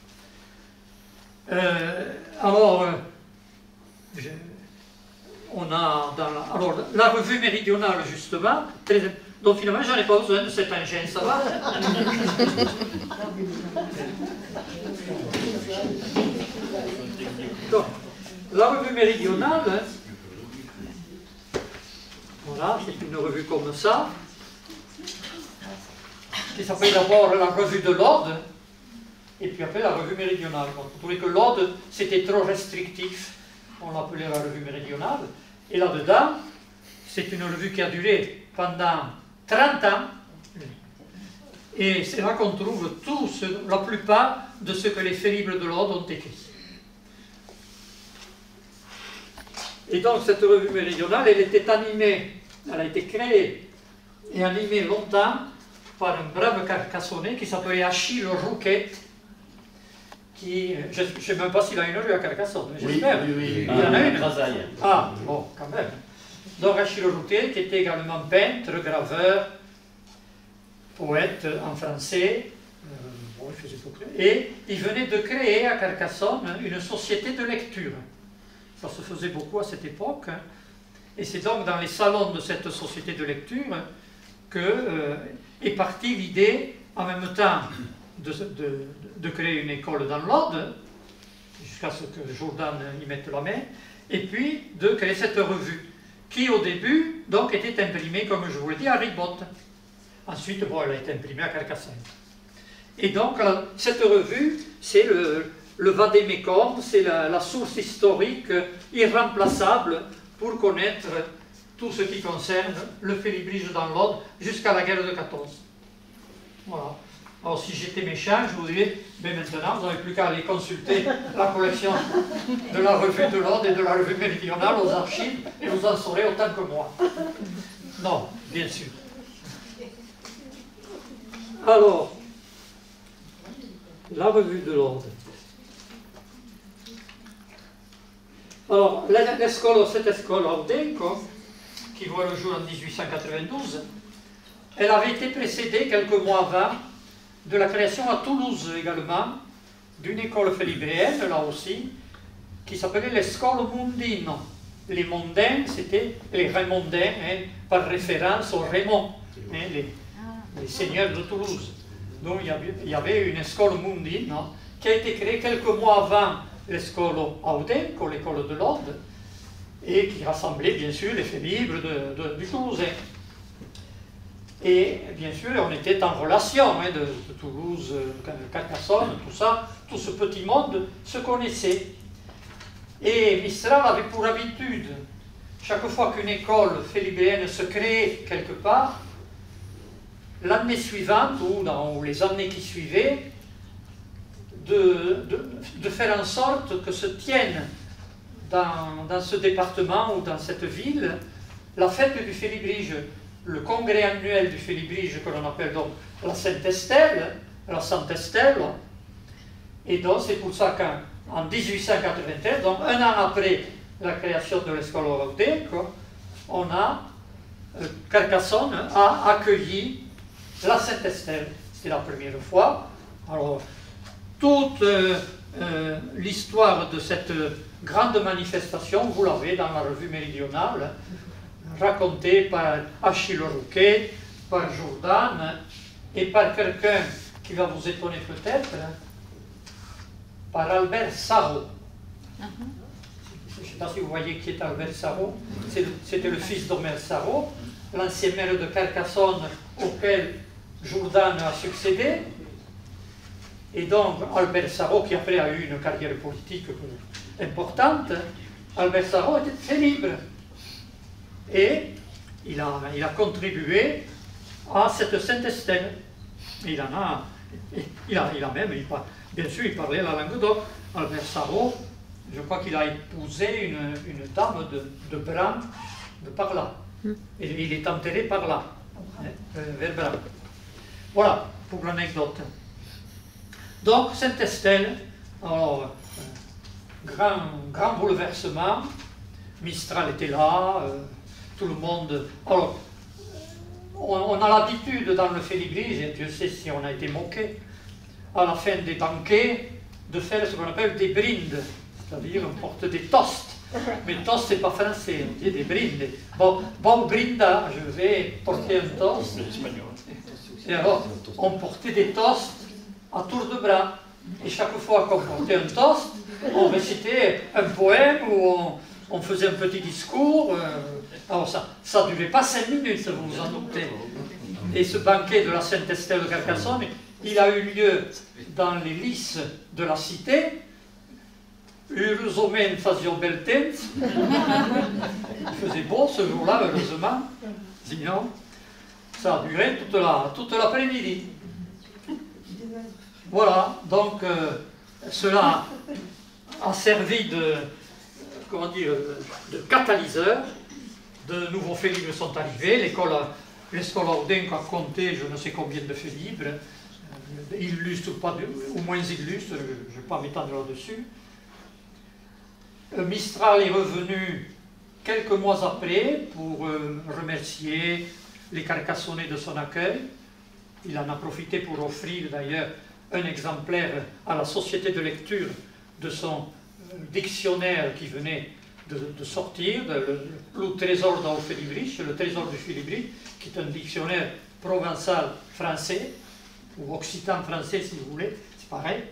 Euh, alors, euh, je, on a dans la, alors, la revue méridionale, justement, très, donc finalement, j'en ai pas besoin de cet engin, ça va? Donc, la revue méridionale, voilà, c'est une revue comme ça, qui s'appelle d'abord la revue de l'Aude, et puis après la revue méridionale. Donc, vous trouvez que l'Aude, c'était trop restrictif, on l'appelait la revue méridionale, et là-dedans, c'est une revue qui a duré pendant trente ans, et c'est là qu'on trouve tout ce, la plupart de ce que les faits libres de l'Aude ont écrit. Et donc cette revue méridionale, elle était animée, elle a été créée et animée longtemps par un brave carcassonnais qui s'appelait Achille Rouquet, qui, je ne sais même pas s'il a une rue à Carcassonne, j'espère.
Oui, oui, oui.
Il y en a une.
Grasaille.
Ah, bon, quand même. Donc Achille Rouquet, qui était également peintre, graveur, poète en français, euh, bon, il faisait beaucoup, et il venait de créer à Carcassonne une société de lecture. Ça se faisait beaucoup à cette époque, et c'est donc dans les salons de cette société de lecture qu'il euh, est partie l'idée, en même temps, de, de, de créer une école dans l'Aude, jusqu'à ce que Jourdan y mette la main, et puis de créer cette revue, qui au début donc était imprimée, comme je vous l'ai dit, à Ribotte. Ensuite, bon, elle a été imprimée à Carcassonne. Et donc, la, cette revue, c'est le, le vade-mecum, c'est la, la source historique irremplaçable pour connaître tout ce qui concerne le félibrige dans l'Aude jusqu'à la guerre de quatorze. Voilà. Alors, si j'étais méchant, je vous dirais, mais maintenant, vous n'avez plus qu'à aller consulter la collection de la revue de l'Aude et de la revue méridionale aux archives, et vous en saurez autant que moi. Non, bien sûr. Alors, la revue de l'Aude. Alors, l'escolo, cette escole Audenco, qui voit le jour en mille huit cent quatre-vingt-douze, elle avait été précédée quelques mois avant de la création à Toulouse également d'une école félibréenne, là aussi, qui s'appelait l'Escolo Mundino. Les mondains, c'était les Raymondains, hein, par référence aux Raymond, hein, les, les seigneurs de Toulouse. Donc il y avait, il y avait une Escolo Mundino qui a été créée quelques mois avant l'Escolo Audenco, l'école de l'Aude, et qui rassemblait bien sûr les félibres de, de, du Toulousain. Et bien sûr, on était en relation, hein, de, de Toulouse, de Carcassonne, tout ça, tout ce petit monde se connaissait. Et Mistral avait pour habitude, chaque fois qu'une école félibréenne se créait quelque part, l'année suivante, ou dans ou les années qui suivaient, de, de, de faire en sorte que se tienne dans, dans ce département ou dans cette ville la fête du félibrige, le congrès annuel du félibrige que l'on appelle donc la Sainte-Estelle, la Sainte-Estelle. Et donc c'est pour ça qu'en mille huit cent quatre-vingt-treize, donc un an après la création de l'Escolo Audenco, on a, euh, Carcassonne a accueilli la Sainte-Estelle. C'était la première fois. Alors, toute euh, euh, l'histoire de cette grande manifestation, vous l'avez dans la revue méridionale, racontée par Achille Rouquet, par Jourdan, et par quelqu'un qui va vous étonner peut-être, par Albert Sarraut. Je ne sais pas si vous voyez qui est Albert Sarraut. C'était le fils d'Omer Sarraut, l'ancien maire de Carcassonne auquel Jourdan a succédé. Et donc Albert Sarraut, qui après a eu une carrière politique importante, Albert Sarraut était très libre. Et il a, il a contribué à cette Sainte-Estelle. Il en a, il a, il a même, il, bien sûr, il parlait la langue d'oc. Albert Sarraut, je crois qu'il a épousé une, une dame de, de Bran, de par là. Et il est enterré par là, hein, vers Bran. Voilà, pour l'anecdote. Donc, Sainte-Estelle, alors, grand, grand bouleversement, Mistral était là, euh, tout le monde... Alors, on, on a l'habitude dans le félibrige, et Dieu sait si on a été moqué, à la fin des banquets, de faire ce qu'on appelle des brindes, c'est-à-dire on porte des toasts. Mais toast, c'est pas français, on dit des brindes. Bon, bon brinda, je vais porter un toast. Et alors, on portait des toasts à tour de bras. Et chaque fois qu'on portait un toast, on récitait un poème ou on, on faisait un petit discours. Alors ça ça ne durait pas cinq minutes, vous vous en doutez. Et ce banquet de la Sainte-Estelle de Carcassonne, il a eu lieu dans les lices de la cité. Heureusement, faisait bel temps. Il faisait beau ce jour-là, heureusement. Sinon, ça a duré toute la, toute l'après-midi. Voilà, donc euh, cela a servi de, comment dire, de catalyseur. De nouveaux félibres sont arrivés. L'école, l'école Audenco a compté je ne sais combien de félibres, euh, illustres ou pas, ou moins illustres, je ne vais pas m'étendre là-dessus. Euh, Mistral est revenu quelques mois après pour euh, remercier les Carcassonnais de son accueil. Il en a profité pour offrir d'ailleurs un exemplaire à la société de lecture de son dictionnaire qui venait de, de sortir, de, le, le trésor d'Au Félibrige, le trésor du Félibrige, qui est un dictionnaire provençal français, ou occitan français si vous voulez, c'est pareil.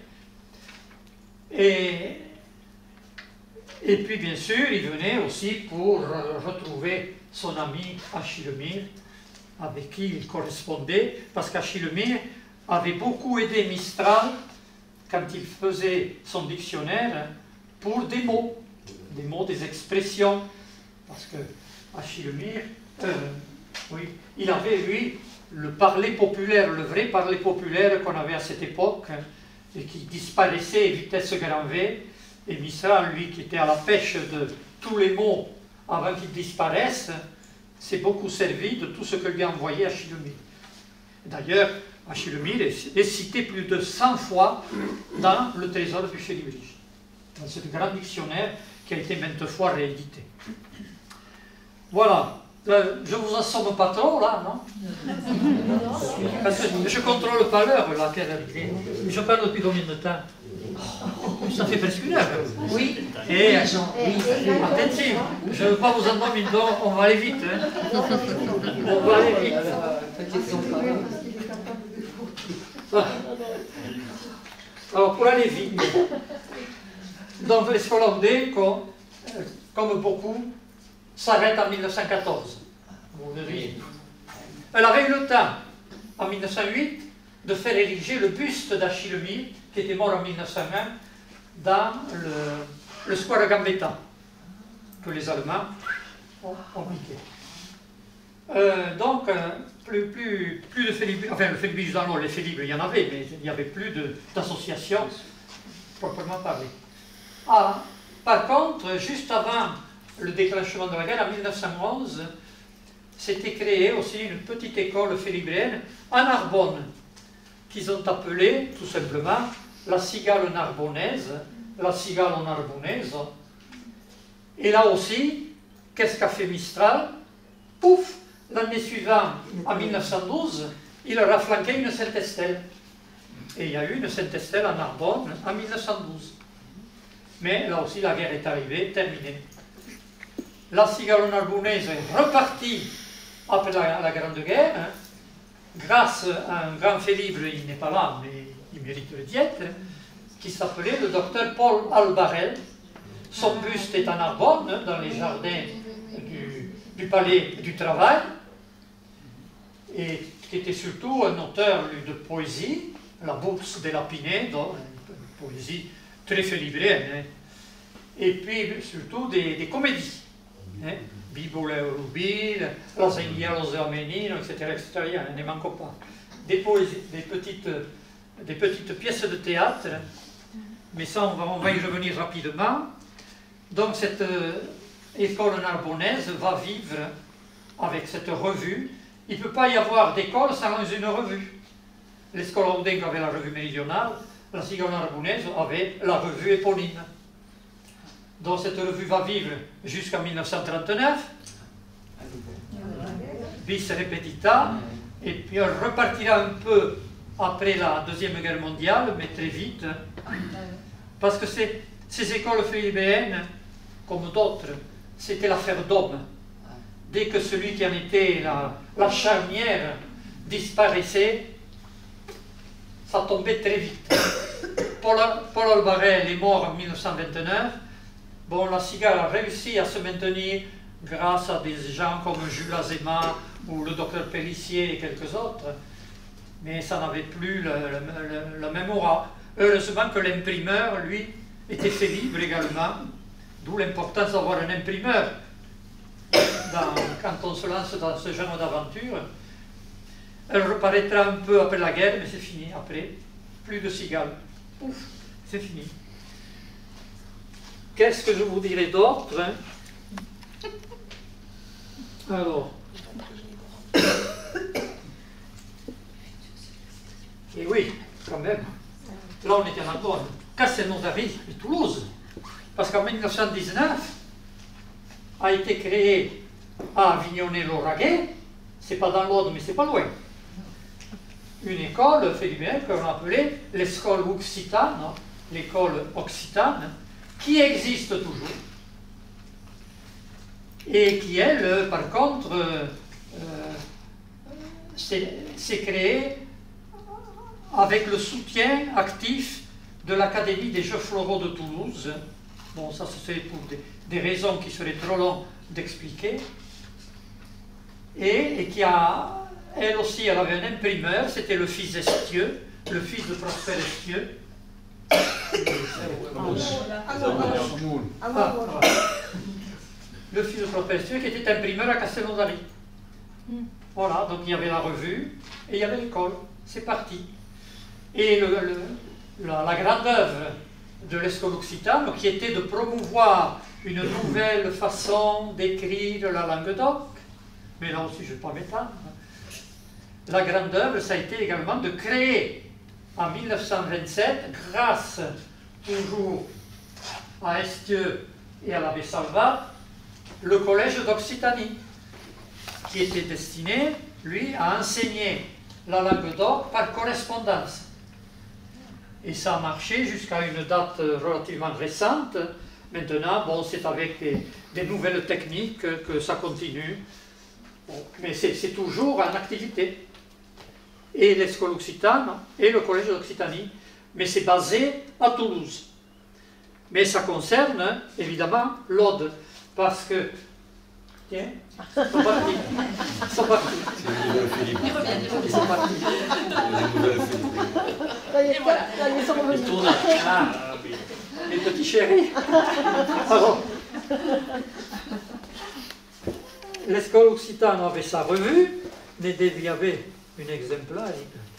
Et, et puis bien sûr, il venait aussi pour retrouver son ami Achille-Mire, avec qui il correspondait, parce qu'Achille-Mire avait beaucoup aidé Mistral quand il faisait son dictionnaire pour des mots, des mots, des expressions, parce que Achille-Mire, euh, oui, il avait, lui, le parler populaire, le vrai parler populaire qu'on avait à cette époque, et qui disparaissait vitesse grand V, et Mistral, lui, qui était à la pêche de tous les mots avant qu'ils disparaissent, s'est beaucoup servi de tout ce que lui a envoyé Achille-Mire. D'ailleurs, Achille-Mire est cité plus de cent fois dans le trésor du Chélibrige, dans ce grand dictionnaire qui a été maintes fois réédité. Voilà. Euh, je vous assomme pas trop là, non? Parce que je ne contrôle pas l'heure, là, quelle heure il est. Je parle depuis combien de temps? Ça fait presque une heure.
Oui.
Et attention, je ne veux pas vous endormir, on va aller vite. Hein. On va aller vite. Alors, pour aller vite, donc les Hollandais, comme, comme beaucoup, s'arrête en mille neuf cent quatorze. Elle avait eu le temps, en mille neuf cent huit, de faire ériger le buste d'Achille-Mire, qui était mort en mille neuf cent un, dans le, le square Gambetta, que les Allemands ont, ont piqué. Euh, donc, euh, plus, plus, plus de félibrige, enfin le félibrige dans l'eau, les félibres, il y en avait, mais il n'y avait plus d'associations proprement parlé. Ah, par contre, juste avant le déclenchement de la guerre, en mille neuf cent onze, s'était créée aussi une petite école félibrienne à Narbonne, qu'ils ont appelée tout simplement la cigale narbonnaise, la cigale narbonnaise. Et là aussi, qu'est-ce qu'a fait Mistral? Pouf, l'année suivante, en mille neuf cent douze, il leur a flanqué une Saint-Estelle. Et il y a eu une Saint-Estelle à Narbonne en mille neuf cent douze. Mais là aussi, la guerre est arrivée, terminée. La cigale narbonnaise est repartie après la, la Grande Guerre, hein, grâce à un grand félibre, il n'est pas là, mais il mérite d'y être, qui s'appelait le docteur Paul Albarel. Son buste est à Narbonne, dans les jardins du, du Palais du Travail, et qui était surtout un auteur lui, de poésie, la Bourse de Lapinée, donc une poésie très félibrienne, hein, et puis surtout des, des comédies. Hein, Bibuleo Rubil, La Zenghialos Amenino, et cetera, et cetera, il ne manque pas. Des poésies, des petites, des petites pièces de théâtre, mais ça on va, on va y revenir rapidement. Donc cette euh, école narbonnaise va vivre avec cette revue. Il ne peut pas y avoir d'école sans une revue. Les Scolondingues avaient la revue méridionale, la cigale narbonnaise avait la revue éponyme. Donc cette revue va vivre jusqu'en mille neuf cent trente-neuf, bis repetita, et puis elle repartira un peu après la Deuxième Guerre mondiale, mais très vite, parce que ces, ces écoles philibéennes, comme d'autres, c'était l'affaire d'hommes. Dès que celui qui en était la, la charnière disparaissait, ça tombait très vite. Paul, Paul Albarel est mort en mille neuf cent vingt-neuf. Bon, la cigale a réussi à se maintenir grâce à des gens comme Jules Azéma ou le docteur Pellissier et quelques autres, mais ça n'avait plus le, le, le, le même aura. Heureusement que l'imprimeur, lui, était fait libre également, d'où l'importance d'avoir un imprimeur dans, quand on se lance dans ce genre d'aventure. Elle reparaîtra un peu après la guerre, mais c'est fini après. Plus de cigales. Ouf, c'est fini. Qu'est-ce que je vous dirais d'autre, hein? Alors. Et oui, quand même. Là, on était en Narbonne. Castelnaudary et Toulouse. Parce qu'en mille neuf cent dix-neuf, a été créé à Avignonnet-Lauragais, c'est pas dans l'Aude, mais c'est pas loin, une école félibrienne qu'on appelait l'école occitane, l'école occitane, qui existe toujours, et qui, elle, par contre, euh, s'est créé avec le soutien actif de l'Académie des Jeux Floraux de Toulouse. Bon, ça c'est pour des, des raisons qui seraient trop longues d'expliquer. Et, et qui a, elle aussi, elle avait un imprimeur, c'était le fils Estieux, le fils de Prosper Estieux. Ah, voilà. Le fils de Prosper Estieux qui était imprimeur à Castelnaudary. Voilà, donc il y avait la revue et il y avait l'école. C'est parti. Et le, le, la, la grande œuvre de l'Escole Occitane, qui était de promouvoir une nouvelle façon d'écrire la langue d'oc, mais là aussi je ne vais pas m'étendre. La grande œuvre, ça a été également de créer en mille neuf cent vingt-sept, grâce toujours à Estieux et à l'abbé Salvat, le collège d'Occitanie, qui était destiné, lui, à enseigner la langue d'oc par correspondance. Et ça a marché jusqu'à une date relativement récente. Maintenant, bon, c'est avec des, des nouvelles techniques que ça continue. Bon, mais c'est toujours en activité. Et l'Escole Occitane et le Collège d'Occitanie. Mais c'est basé à Toulouse. Mais ça concerne, évidemment, l'Aude. Parce que... Tiens, ils sont partis. Ils sont partis. Ils sont partis.
Et voilà, ils sont revenus.
Ah, les petits chéris. Alors, l'Escole Occitane avait sa revue, mais il y avait un exemplaire.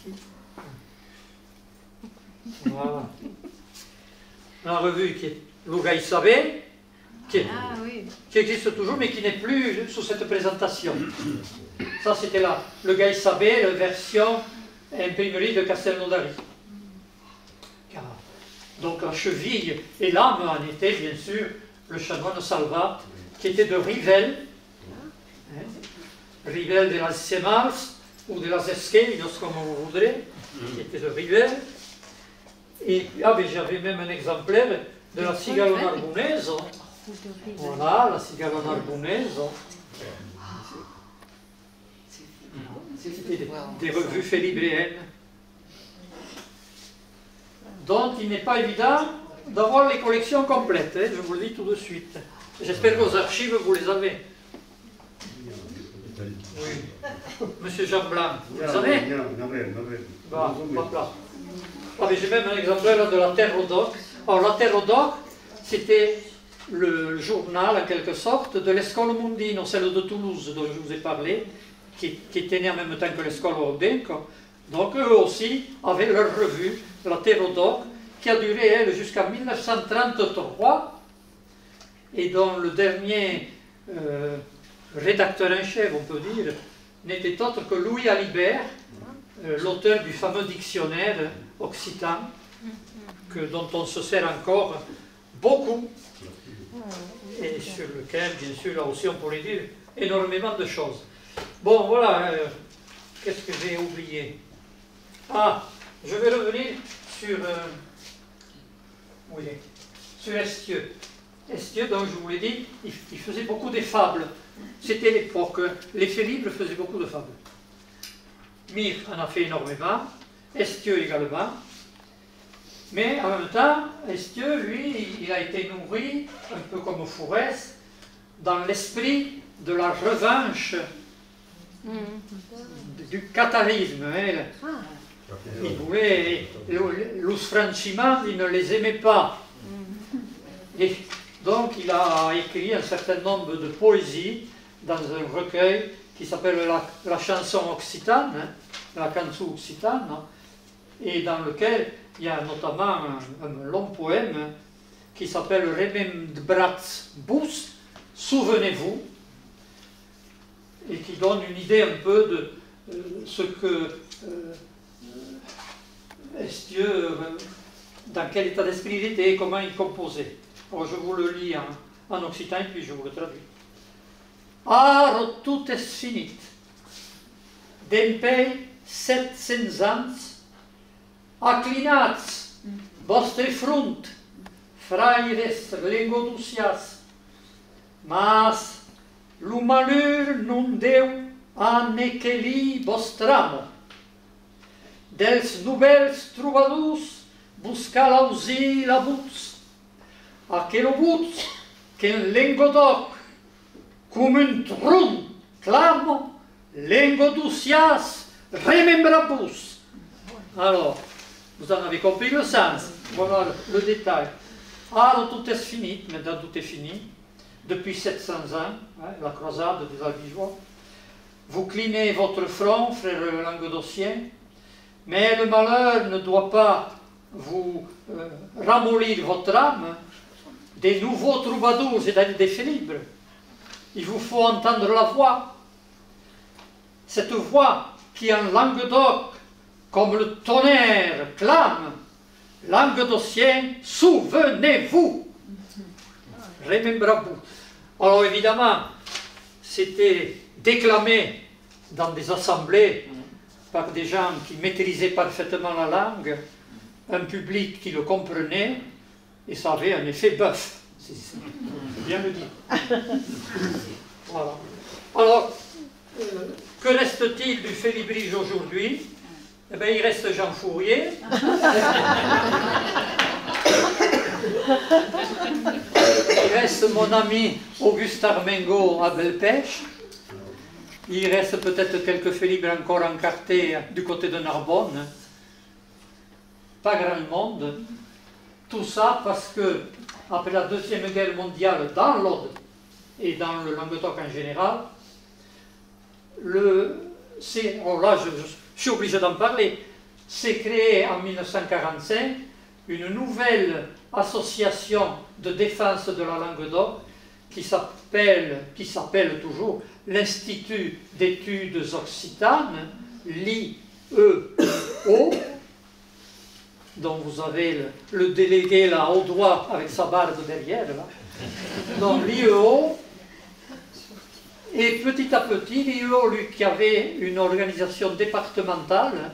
Voilà. La revue qui est Lougaï Sabé, qui, ah, oui. qui existe toujours, mais qui n'est plus sous cette présentation. Ça, c'était là. Le Gaï Sabé, la version imprimerie de Castelnaudary. Donc la cheville et l'âme en était bien sûr le chanoine Salvat, qui était de Rivelle, hein, Rivelle de las Semals ou de las Esqueinos, comme vous voudrez, qui était de Rivelle. Et ah, j'avais même un exemplaire de la Cigale Narbonnaise. Voilà, la Cigale Narbonnaise. C'était des, des revues félibréennes. Donc il n'est pas évident d'avoir les collections complètes, hein, je vous le dis tout de suite. J'espère que vos archives, vous les avez. Oui. Monsieur Jean Blanc, vous les avez? Bah, voilà. Ah, j'ai même un exemplaire de la Terre au Doc. Alors la Terre au Doc, c'était le journal en quelque sorte de l'Escole Mondino, celle de Toulouse dont je vous ai parlé, qui, qui était née en même temps que l'Escole Ordenco. Donc eux aussi avaient leur revue, la Terre au Doc, qui a duré, elle, jusqu'en mille neuf cent trente-trois, et dont le dernier euh, rédacteur en chef, on peut dire, n'était autre que Louis Alibert, euh, l'auteur du fameux dictionnaire occitan, que, dont on se sert encore beaucoup, et sur lequel, bien sûr, là aussi on pourrait dire énormément de choses. Bon, voilà, euh, qu'est-ce que j'ai oublié? Ah, je vais revenir sur, euh, oui, sur Estieux. Estieux, donc je vous l'ai dit, il, il faisait beaucoup des fables. C'était l'époque, les Félibres faisaient beaucoup de fables. Mir en a fait énormément, Estieux également. Mais en même temps, Estieux, lui, il a été nourri, un peu comme Fourès, dans l'esprit de la revanche mmh. du catharisme. Hein. Il voulait, los Franchimans, il ne les aimait pas. Et donc il a écrit un certain nombre de poésies dans un recueil qui s'appelle la, la chanson occitane, hein, la canzone occitane, hein, et dans lequel il y a notamment un, un long poème qui s'appelle Remembrats bus, souvenez-vous, et qui donne une idée un peu de euh, ce que euh, Estieux, euh, dans quel état d'esprit il était et comment il composait. Alors je vous le lis en, en occitan et puis je vous le traduis. Aro tout est finit, dempei sept-cents ans, acclinats vostre frunt, fraires lengodusias, mas lo malheur non deu anneceli bostramo, dels nubels trubadus busca lausi la buts, aquelo buts qu'en Languedoc, cum un tron clamo, Languedocias remembrabus. Alors, vous en avez compris le sens, voilà le, le détail. Alors tout est fini, maintenant tout est fini, depuis sept cents ans, hein, la croisade des Albigeois. Vous clinez votre front, frère languedocien, mais le malheur ne doit pas vous euh, ramollir votre âme des nouveaux troubadours et des félibres. Il vous faut entendre la voix, cette voix qui en Languedoc, comme le tonnerre, clame: Languedociens, souvenez-vous! Remembrabus. Alors évidemment, c'était déclamé dans des assemblées par des gens qui maîtrisaient parfaitement la langue, un public qui le comprenait, et ça avait un effet bœuf. C'est bien le dire. Voilà. Alors, euh, que reste-t-il du félibrige aujourd'hui? Eh bien, il reste Jean Fourier. Il reste mon ami Auguste Armengaud à Belpêche. Il reste peut-être quelques félibres encore encartés du côté de Narbonne. Pas grand monde. Tout ça parce que, après la Deuxième Guerre mondiale, dans l'Aude et dans le Languedoc en général, le, oh là, je, je suis obligé d'en parler, s'est créé en mille neuf cent quarante-cinq une nouvelle association de défense de la Languedoc qui s'appelle, qui s'appelle toujours l'Institut d'études occitanes, l'I E O, dont vous avez le, le délégué là au doigt avec sa barbe derrière, là. Donc l'I E O, et petit à petit, l'I E O, lui qui avait une organisation départementale,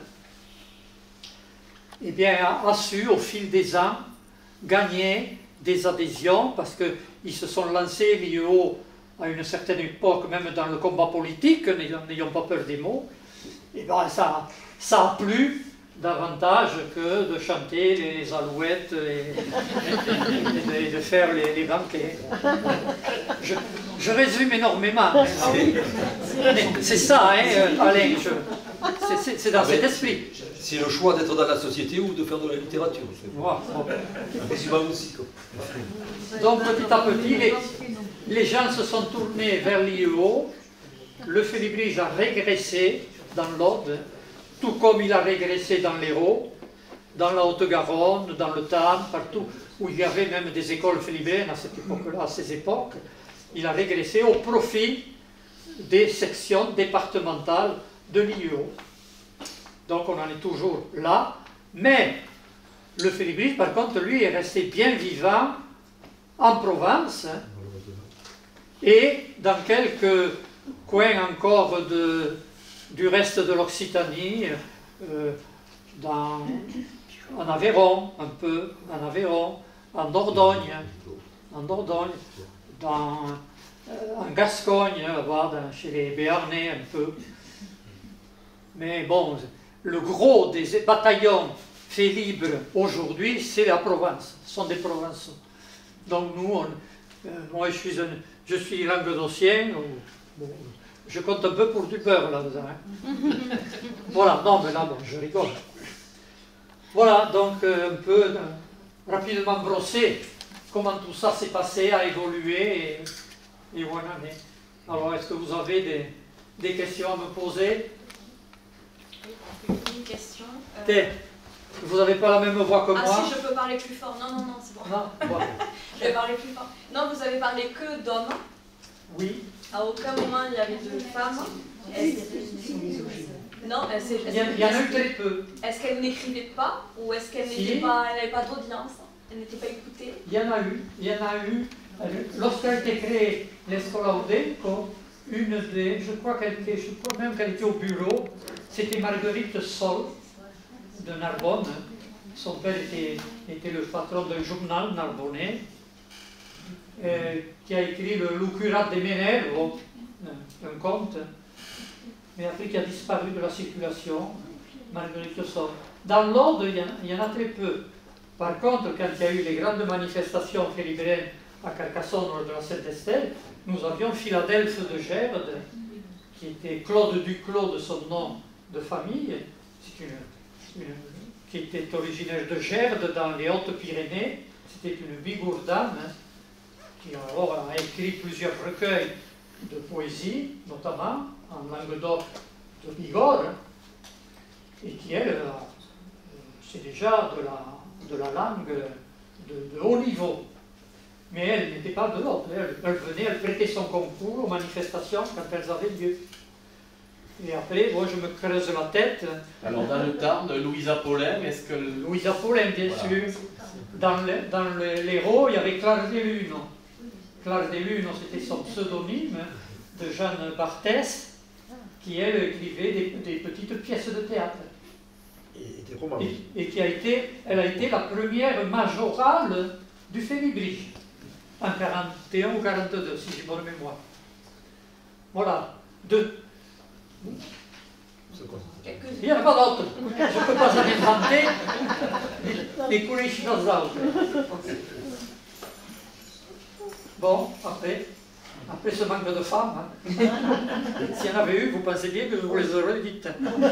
eh bien, a, a su au fil des ans gagner des adhésions parce qu'ils se sont lancés, l'I E O, à une certaine époque, même dans le combat politique, n'ayons pas peur des mots, et bien ça, ça a plu davantage que de chanter les alouettes et, et, et de faire les, les banquets. Je, je résume énormément. Hein. C'est ça, hein, Alain, c'est dans cet esprit.
C'est le choix d'être dans la société ou de faire de la littérature.
Voilà.
Aussi, quoi.
Donc petit à petit, les, les gens se sont tournés vers l'I E O, le félibrige a régressé dans l'Aude, tout comme il a régressé dans l'Hérault, dans la Haute-Garonne, dans le Tarn, partout où il y avait même des écoles félibraines à cette époque-là, à ces époques, il a régressé au profit des sections départementales de l'I E O. Donc on en est toujours là, mais le félibrige, par contre, lui, est resté bien vivant en Provence, hein, et dans quelques coins encore de, du reste de l'Occitanie, euh, dans, en Aveyron, un peu, en Aveyron, en Dordogne, en Dordogne, dans, euh, en Gascogne, là-bas, chez les Béarnais un peu. Mais bon, le gros des bataillons félibres aujourd'hui, c'est la Provence, ce sont des Provençaux. Donc nous, on, euh, moi je suis, un, je suis languedocien, bon, je compte un peu pour du beurre là-dedans. Hein. Voilà, non mais là, bon, je rigole. Voilà, donc euh, un peu euh, rapidement brossé comment tout ça s'est passé, a évolué, et, et où on en est. Alors, est-ce que vous avez des, des questions à me poser?
Une question.
Euh... Vous n'avez pas la même voix que
ah,
moi?
Ah si, je peux parler plus fort. Non, non, non, c'est bon.
Non, bon.
Je vais parler plus fort. Non, vous avez parlé que d'hommes.
Oui.
À aucun moment il y avait de femmes. Non, c'est.
Il y, il y en a eu très peu.
Est-ce qu'elle n'écrivait pas ou est-ce qu'elle
si.
n'était pas, elle n'avait pas d'audience? Elle n'était pas écoutée?
Il y en a eu. Il y en a eu. Lorsqu'a été créée l'Escola Audenco, une des, je crois qu'elle était, je crois même qu'elle était au bureau, c'était Marguerite Sol de Narbonne. Son père était, était le patron d'un journal narbonnais euh, qui a écrit le Lucurat de Ménère, bon, un conte. mais après qui a disparu de la circulation, malgré tout ça. Dans l'Aude, il, il y en a très peu. Par contre, quand il y a eu les grandes manifestations philibréennes à Carcassonne lors de la Sainte-Estelle, nous avions Philadelphe de Gerde, qui était Claude Duclos de son nom de famille, c'est une, une, qui était originaire de Gerde dans les Hautes-Pyrénées. C'était une bigourde dame, hein, qui alors a écrit plusieurs recueils de poésie, notamment en Languedoc de Bigorre, et qui, elle, euh, c'est déjà de la, de la langue de, de haut niveau. Mais elle n'était pas de l'autre. Elle, elle venait, elle prêtait son concours aux manifestations quand elles avaient lieu. Et après, moi, je me creuse la tête.
Alors, dans le Tarn, Louisa Paulin, est-ce que... Le...
Louisa Paulin, bien voilà. sûr. Dans, le, dans le, l'Hérault, il y avait Claire des Lunes. Claire des Lunes, c'était son pseudonyme de Jeanne Barthès, qui, elle, écrivait des, des petites pièces de théâtre.
Et, des romans.
Et, et qui a été, elle a été la première majorale du Félibrige, en quarante et un ou quarante-deux, si j'ai bonne mémoire. Voilà, deux. Il n'y en a pas d'autres. Je ne peux pas en inventer. Les coulisses dans l'autre. Bon, après, après ce manque de femmes, hein. S'il y en avait eu, vous pensez bien que je vous les aurais dites.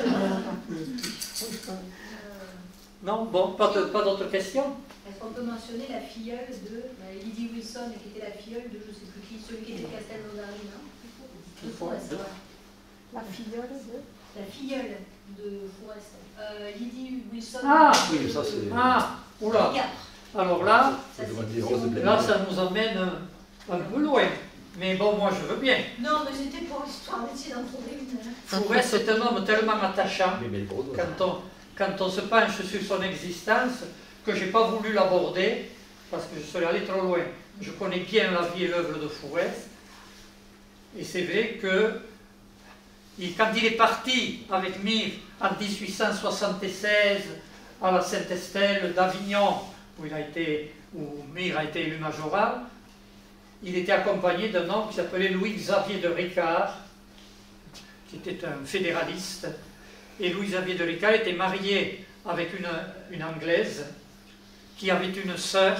Non, bon, pas, de, pas d'autres questions.
Est-ce qu'on peut mentionner la filleule de bah, Lydie Wilson, qui était la filleule de je ne sais plus qui, celui qui était Castelnaudary, non? De Forest, ouais.
La filleule de
La filleule de Forest. Euh, Lydie Wilson.
Ah,
oui, ça c'est.
Ah, oula. Alors là,
ça,
là, ça nous emmène un peu loin. Mais bon, moi je veux bien.
Non, mais c'était pour l'histoire d'essayer d'en trouver une.
Forest est un homme tellement attachant quand on, quand on se penche sur son existence que je n'ai pas voulu l'aborder parce que je serais allé trop loin. Je connais bien la vie et l'œuvre de Forest. Et c'est vrai que et quand il est parti avec Mire en dix-huit cent soixante-seize à la Sainte-Estelle d'Avignon, où, il a été, où Mire a été élu majoral, il était accompagné d'un homme qui s'appelait Louis-Xavier de Ricard, qui était un fédéraliste. Et Louis-Xavier de Ricard était marié avec une, une Anglaise qui avait une sœur,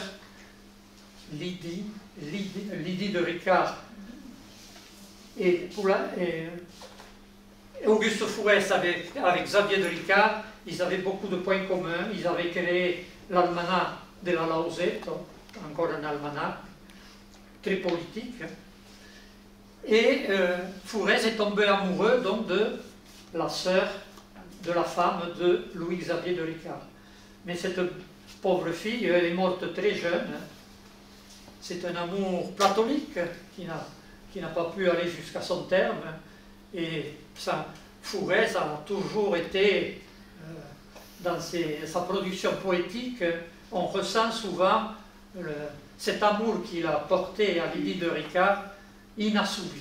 Lydie, Lydie, Lydie de Ricard. Et pour la, et, Auguste Forest avec, avec Xavier de Ricard, ils avaient beaucoup de points communs. Ils avaient créé l'almanach de la Lausette, encore un almanach, très politique. Et euh, Forest est tombé amoureux donc de la sœur, de la femme de Louis-Xavier de Ricard. Mais cette pauvre fille, elle est morte très jeune. C'est un amour platonique qui n'a qui n'a pas pu aller jusqu'à son terme. Et ça, Forest a toujours été, euh, dans ses, sa production poétique, on ressent souvent le, cet amour qu'il a porté à Lydie de Ricard, inassouvi.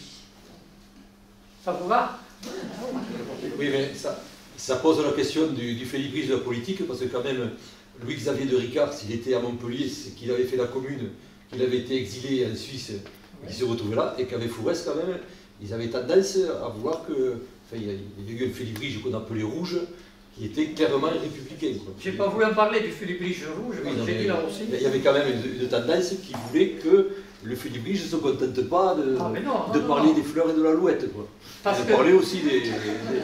Ça vous va?
Oui, mais ça, ça pose la question du, du félibrisme de la politique, parce que quand même, Louis-Xavier de Ricard, s'il était à Montpellier, c'est qu'il avait fait la commune, qu'il avait été exilé en Suisse, et qu'il se retrouvait là, et qu'avec Forest, quand même, ils avaient tendance à vouloir que... Enfin, il y avait eu un félibrige qu'on appelait rouge, qui était clairement républicain.
Je n'ai pas voulu en parler du félibrige rouge, oui, j'ai dit là aussi.
Il y avait quand même une, une tendance qui voulait que le félibrige ne se contente pas de, ah, non, de non, parler non. des fleurs et de l'alouette. Parce il que parlait aussi des... des,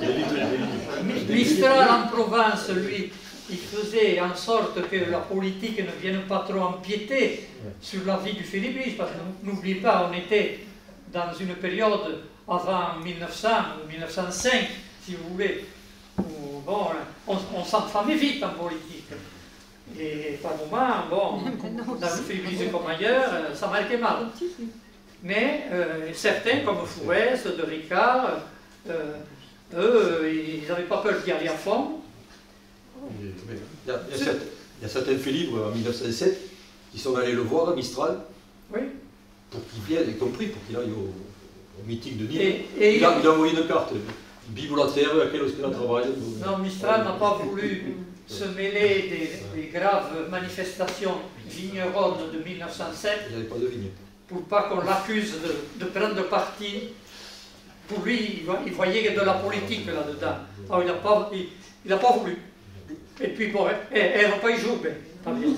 des, des
Mistral en Provence, lui, il faisait en sorte que la politique ne vienne pas trop empiéter ouais. sur la vie du félibrige, parce que n'oubliez pas, on était dans une période avant mille neuf cents ou mille neuf cent cinq, si vous voulez, où bon, on, on s'enflammait vite en politique. Et par moments, bon, dans le félibrige comme ailleurs, ça marquait mal. Mais euh, certains, comme Forest, de Ricard, euh, eux, ils n'avaient pas peur d'y aller à fond.
Il y, a, il, y a certains, il y a certains félibres en mille neuf cent sept qui sont allés le voir à Mistral,
oui.
pour qu'il vienne, y compris pour qu'il aille au, au meeting de Nîmes.
Et, et
il, a, il a envoyé une carte, Bible à terre, à laquelle on travaille.
Non, Mistral n'a pas voulu se mêler des, des graves manifestations vigneronnes de mille neuf cent sept.
Il n'y avait pas de vigne.
Pour pas qu'on l'accuse de, de prendre parti pour lui, il voyait de la politique là-dedans. Alors il n'a pas, il, il a pas voulu. Et puis bon, elle n'a pas y joué, ben, pas bien.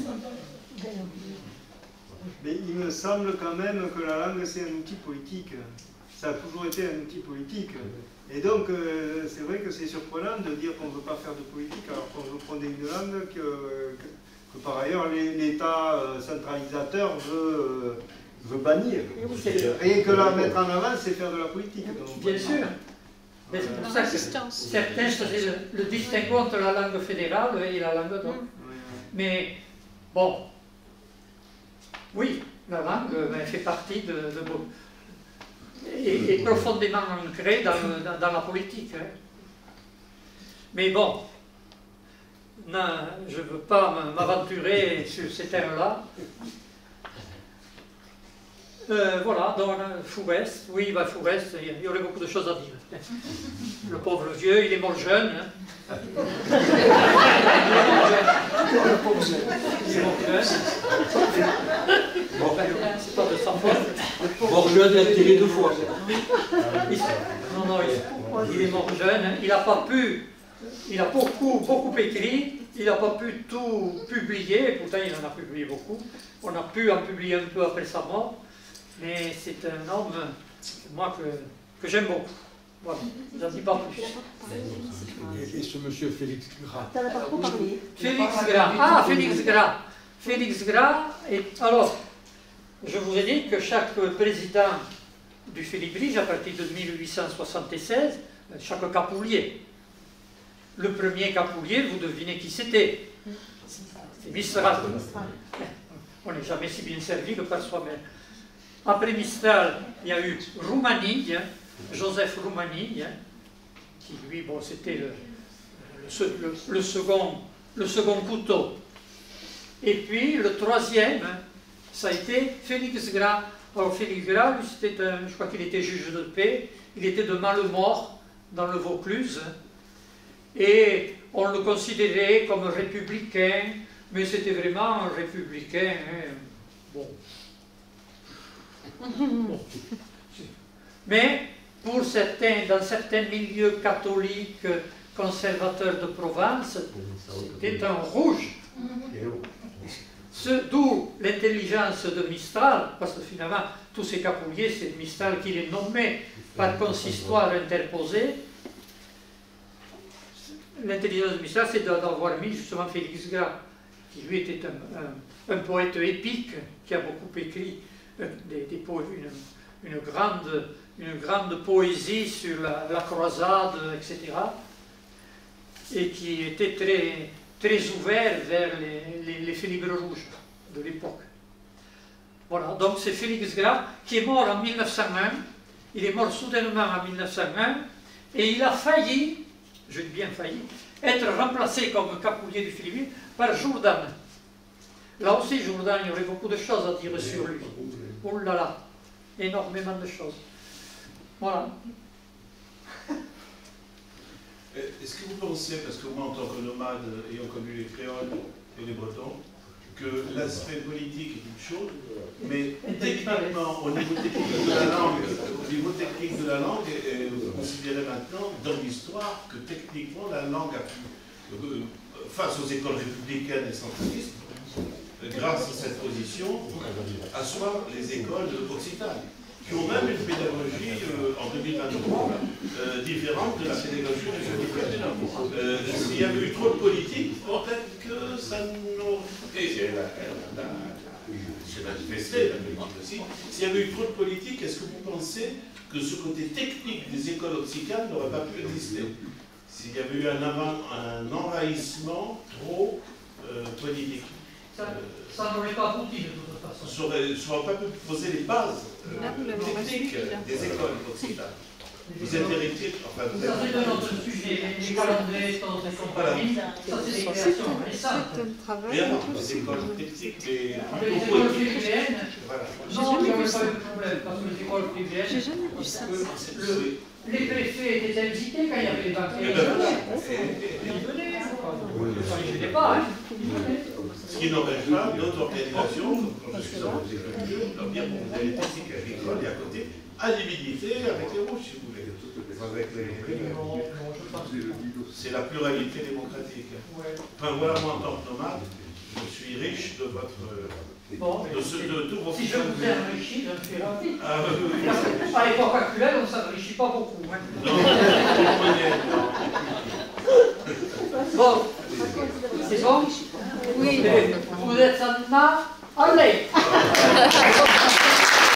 Mais il me semble quand même que la langue c'est un outil politique. Ça a toujours été un outil politique. Et donc euh, c'est vrai que c'est surprenant de dire qu'on ne veut pas faire de politique alors qu'on veut prendre une langue que, que, que par ailleurs l'État centralisateur veut, veut bannir. Rien que la mettre en avant, c'est faire de la politique. Donc,
bien sûr. Mais c'est pour ça que certains faisaient le, le distinguo entre la langue fédérale et la langue d'homme.
Oui, oui.
Mais bon, oui, la langue ben, fait partie de, de est, est profondément ancrée dans, dans, dans la politique. Hein. Mais bon, non, je ne veux pas m'aventurer sur ces terres-là. Euh, voilà, donc Fourest, oui, bah, Fourest, il y aurait beaucoup de choses à dire. Le pauvre vieux, il est mort jeune. Hein. Il est mort jeune. Le pauvre jeune. Il est mort jeune. Bon, c'est pas de sa faute.
Mort jeune, il a tiré deux fois.
Il, non, non, il, il est mort jeune. Hein. Il n'a pas pu, il a beaucoup, beaucoup écrit. Il n'a pas pu tout publier. Pourtant, il en a publié beaucoup. On a pu en publier un peu après sa mort. Mais c'est un homme, moi, que, que j'aime beaucoup. Voilà, je n'en dis pas plus.
Et, et ce monsieur Félix Gras.
Tu n'en as pas trop parlé.
Félix Gras. Ah, Félix Gras. Félix Gras. Et alors, je vous ai dit que chaque président du Félibrige, à partir de mille huit cent soixante-seize, chaque capoulier. Le premier capoulier, vous devinez qui c'était? C'est Mistral. On n'est jamais si bien servi que par soi-même. Après Mistral, il y a eu Roumanie, hein, Joseph Roumanie, hein, qui lui, bon, c'était le, le, le, le, second, le second couteau. Et puis le troisième, hein, ça a été Félix Gras. Alors Félix Gras, lui, c'était un, je crois qu'il était juge de paix, il était de Malemort, dans le Vaucluse, et on le considérait comme républicain, mais c'était vraiment un républicain, hein, bon. Bon. Mais pour certains, dans certains milieux catholiques conservateurs de Provence, c'était un rouge. D'où l'intelligence de Mistral, parce que finalement, tous ces capouliers, c'est Mistral qui les nommait par consistoire interposé. L'intelligence de Mistral, c'est d'avoir mis justement Félix Gras, qui lui était un, un, un poète épique, qui a beaucoup écrit Des, des po une, une, grande, une grande poésie sur la, la croisade, et cetera. Et qui était très, très ouvert vers les, les, les félibres rouges de l'époque. Voilà, donc c'est Félix Gras qui est mort en mille neuf cent un. Il est mort soudainement en mille neuf cent un et il a failli, je dis bien failli, être remplacé comme capoulier du Félibrige par Jourdan. Là aussi, Jourdan, il y aurait beaucoup de choses à dire sur lui. Oh là là, énormément de choses. Voilà.
Est-ce que vous pensez, parce que moi en tant que nomade, ayant connu les créoles et les bretons, que l'aspect politique est une chose, mais techniquement, au niveau technique de la langue, au niveau technique de la langue, vous considérez maintenant, dans l'histoire, que techniquement la langue a pu, face aux écoles républicaines et centralistes, grâce à cette position, asseoir les écoles occitanes, qui ont même une pédagogie euh, en deux mille vingt-trois euh, différente de la pédagogie républicaine. Euh, S'il y avait eu trop de politique, peut-être que ça n'aurait... Et c'est manifesté, la politique aussi. S'il y avait eu trop de politique, est-ce que vous pensez que ce côté technique des écoles occitanes n'aurait pas pu exister? S'il y avait eu un, avant, un envahissement trop euh, politique.
Ça, ça n'aurait pas abouti de toute façon.
Ça n'aurait pas pu poser les bases euh, techniques des écoles occitanes. Vous êtes héritier, enfin vous êtes...
Ça c'est un autre sujet, les calendriers, et compagnie, ça c'est des créations récentes.
Et alors, les écoles techniques, les...
Les écoles philibéennes,
voilà.
non, il n'y avait pas eu de problème, parce que les écoles philibéennes,
J'ai jamais vu ça.
le, les préfets étaient invités quand il y avait les banquiers. Ils venaient, ils venaient, ils ne les gênaient pas, hein. Ils venaient.
Ce qui n'empêche pas d'autres organisations, comme quand je suis en agriculture, de leur dire bon, vous avez les techniques agricoles et à côté, à l'humidité avec les rouges, si vous voulez. Avec les... C'est la pluralité démocratique. Enfin, voilà, moi, en tant que nomade, je suis riche de votre.
Bon,
de ce, de tous vos
si je vous ai enrichi, je suis ravi.
Ah, oui, oui, oui.
À l'époque actuelle, on ne s'enrichit pas beaucoup. Hein.
Non,
bon, c'est bon? Oui. Vous êtes en marre? Allez.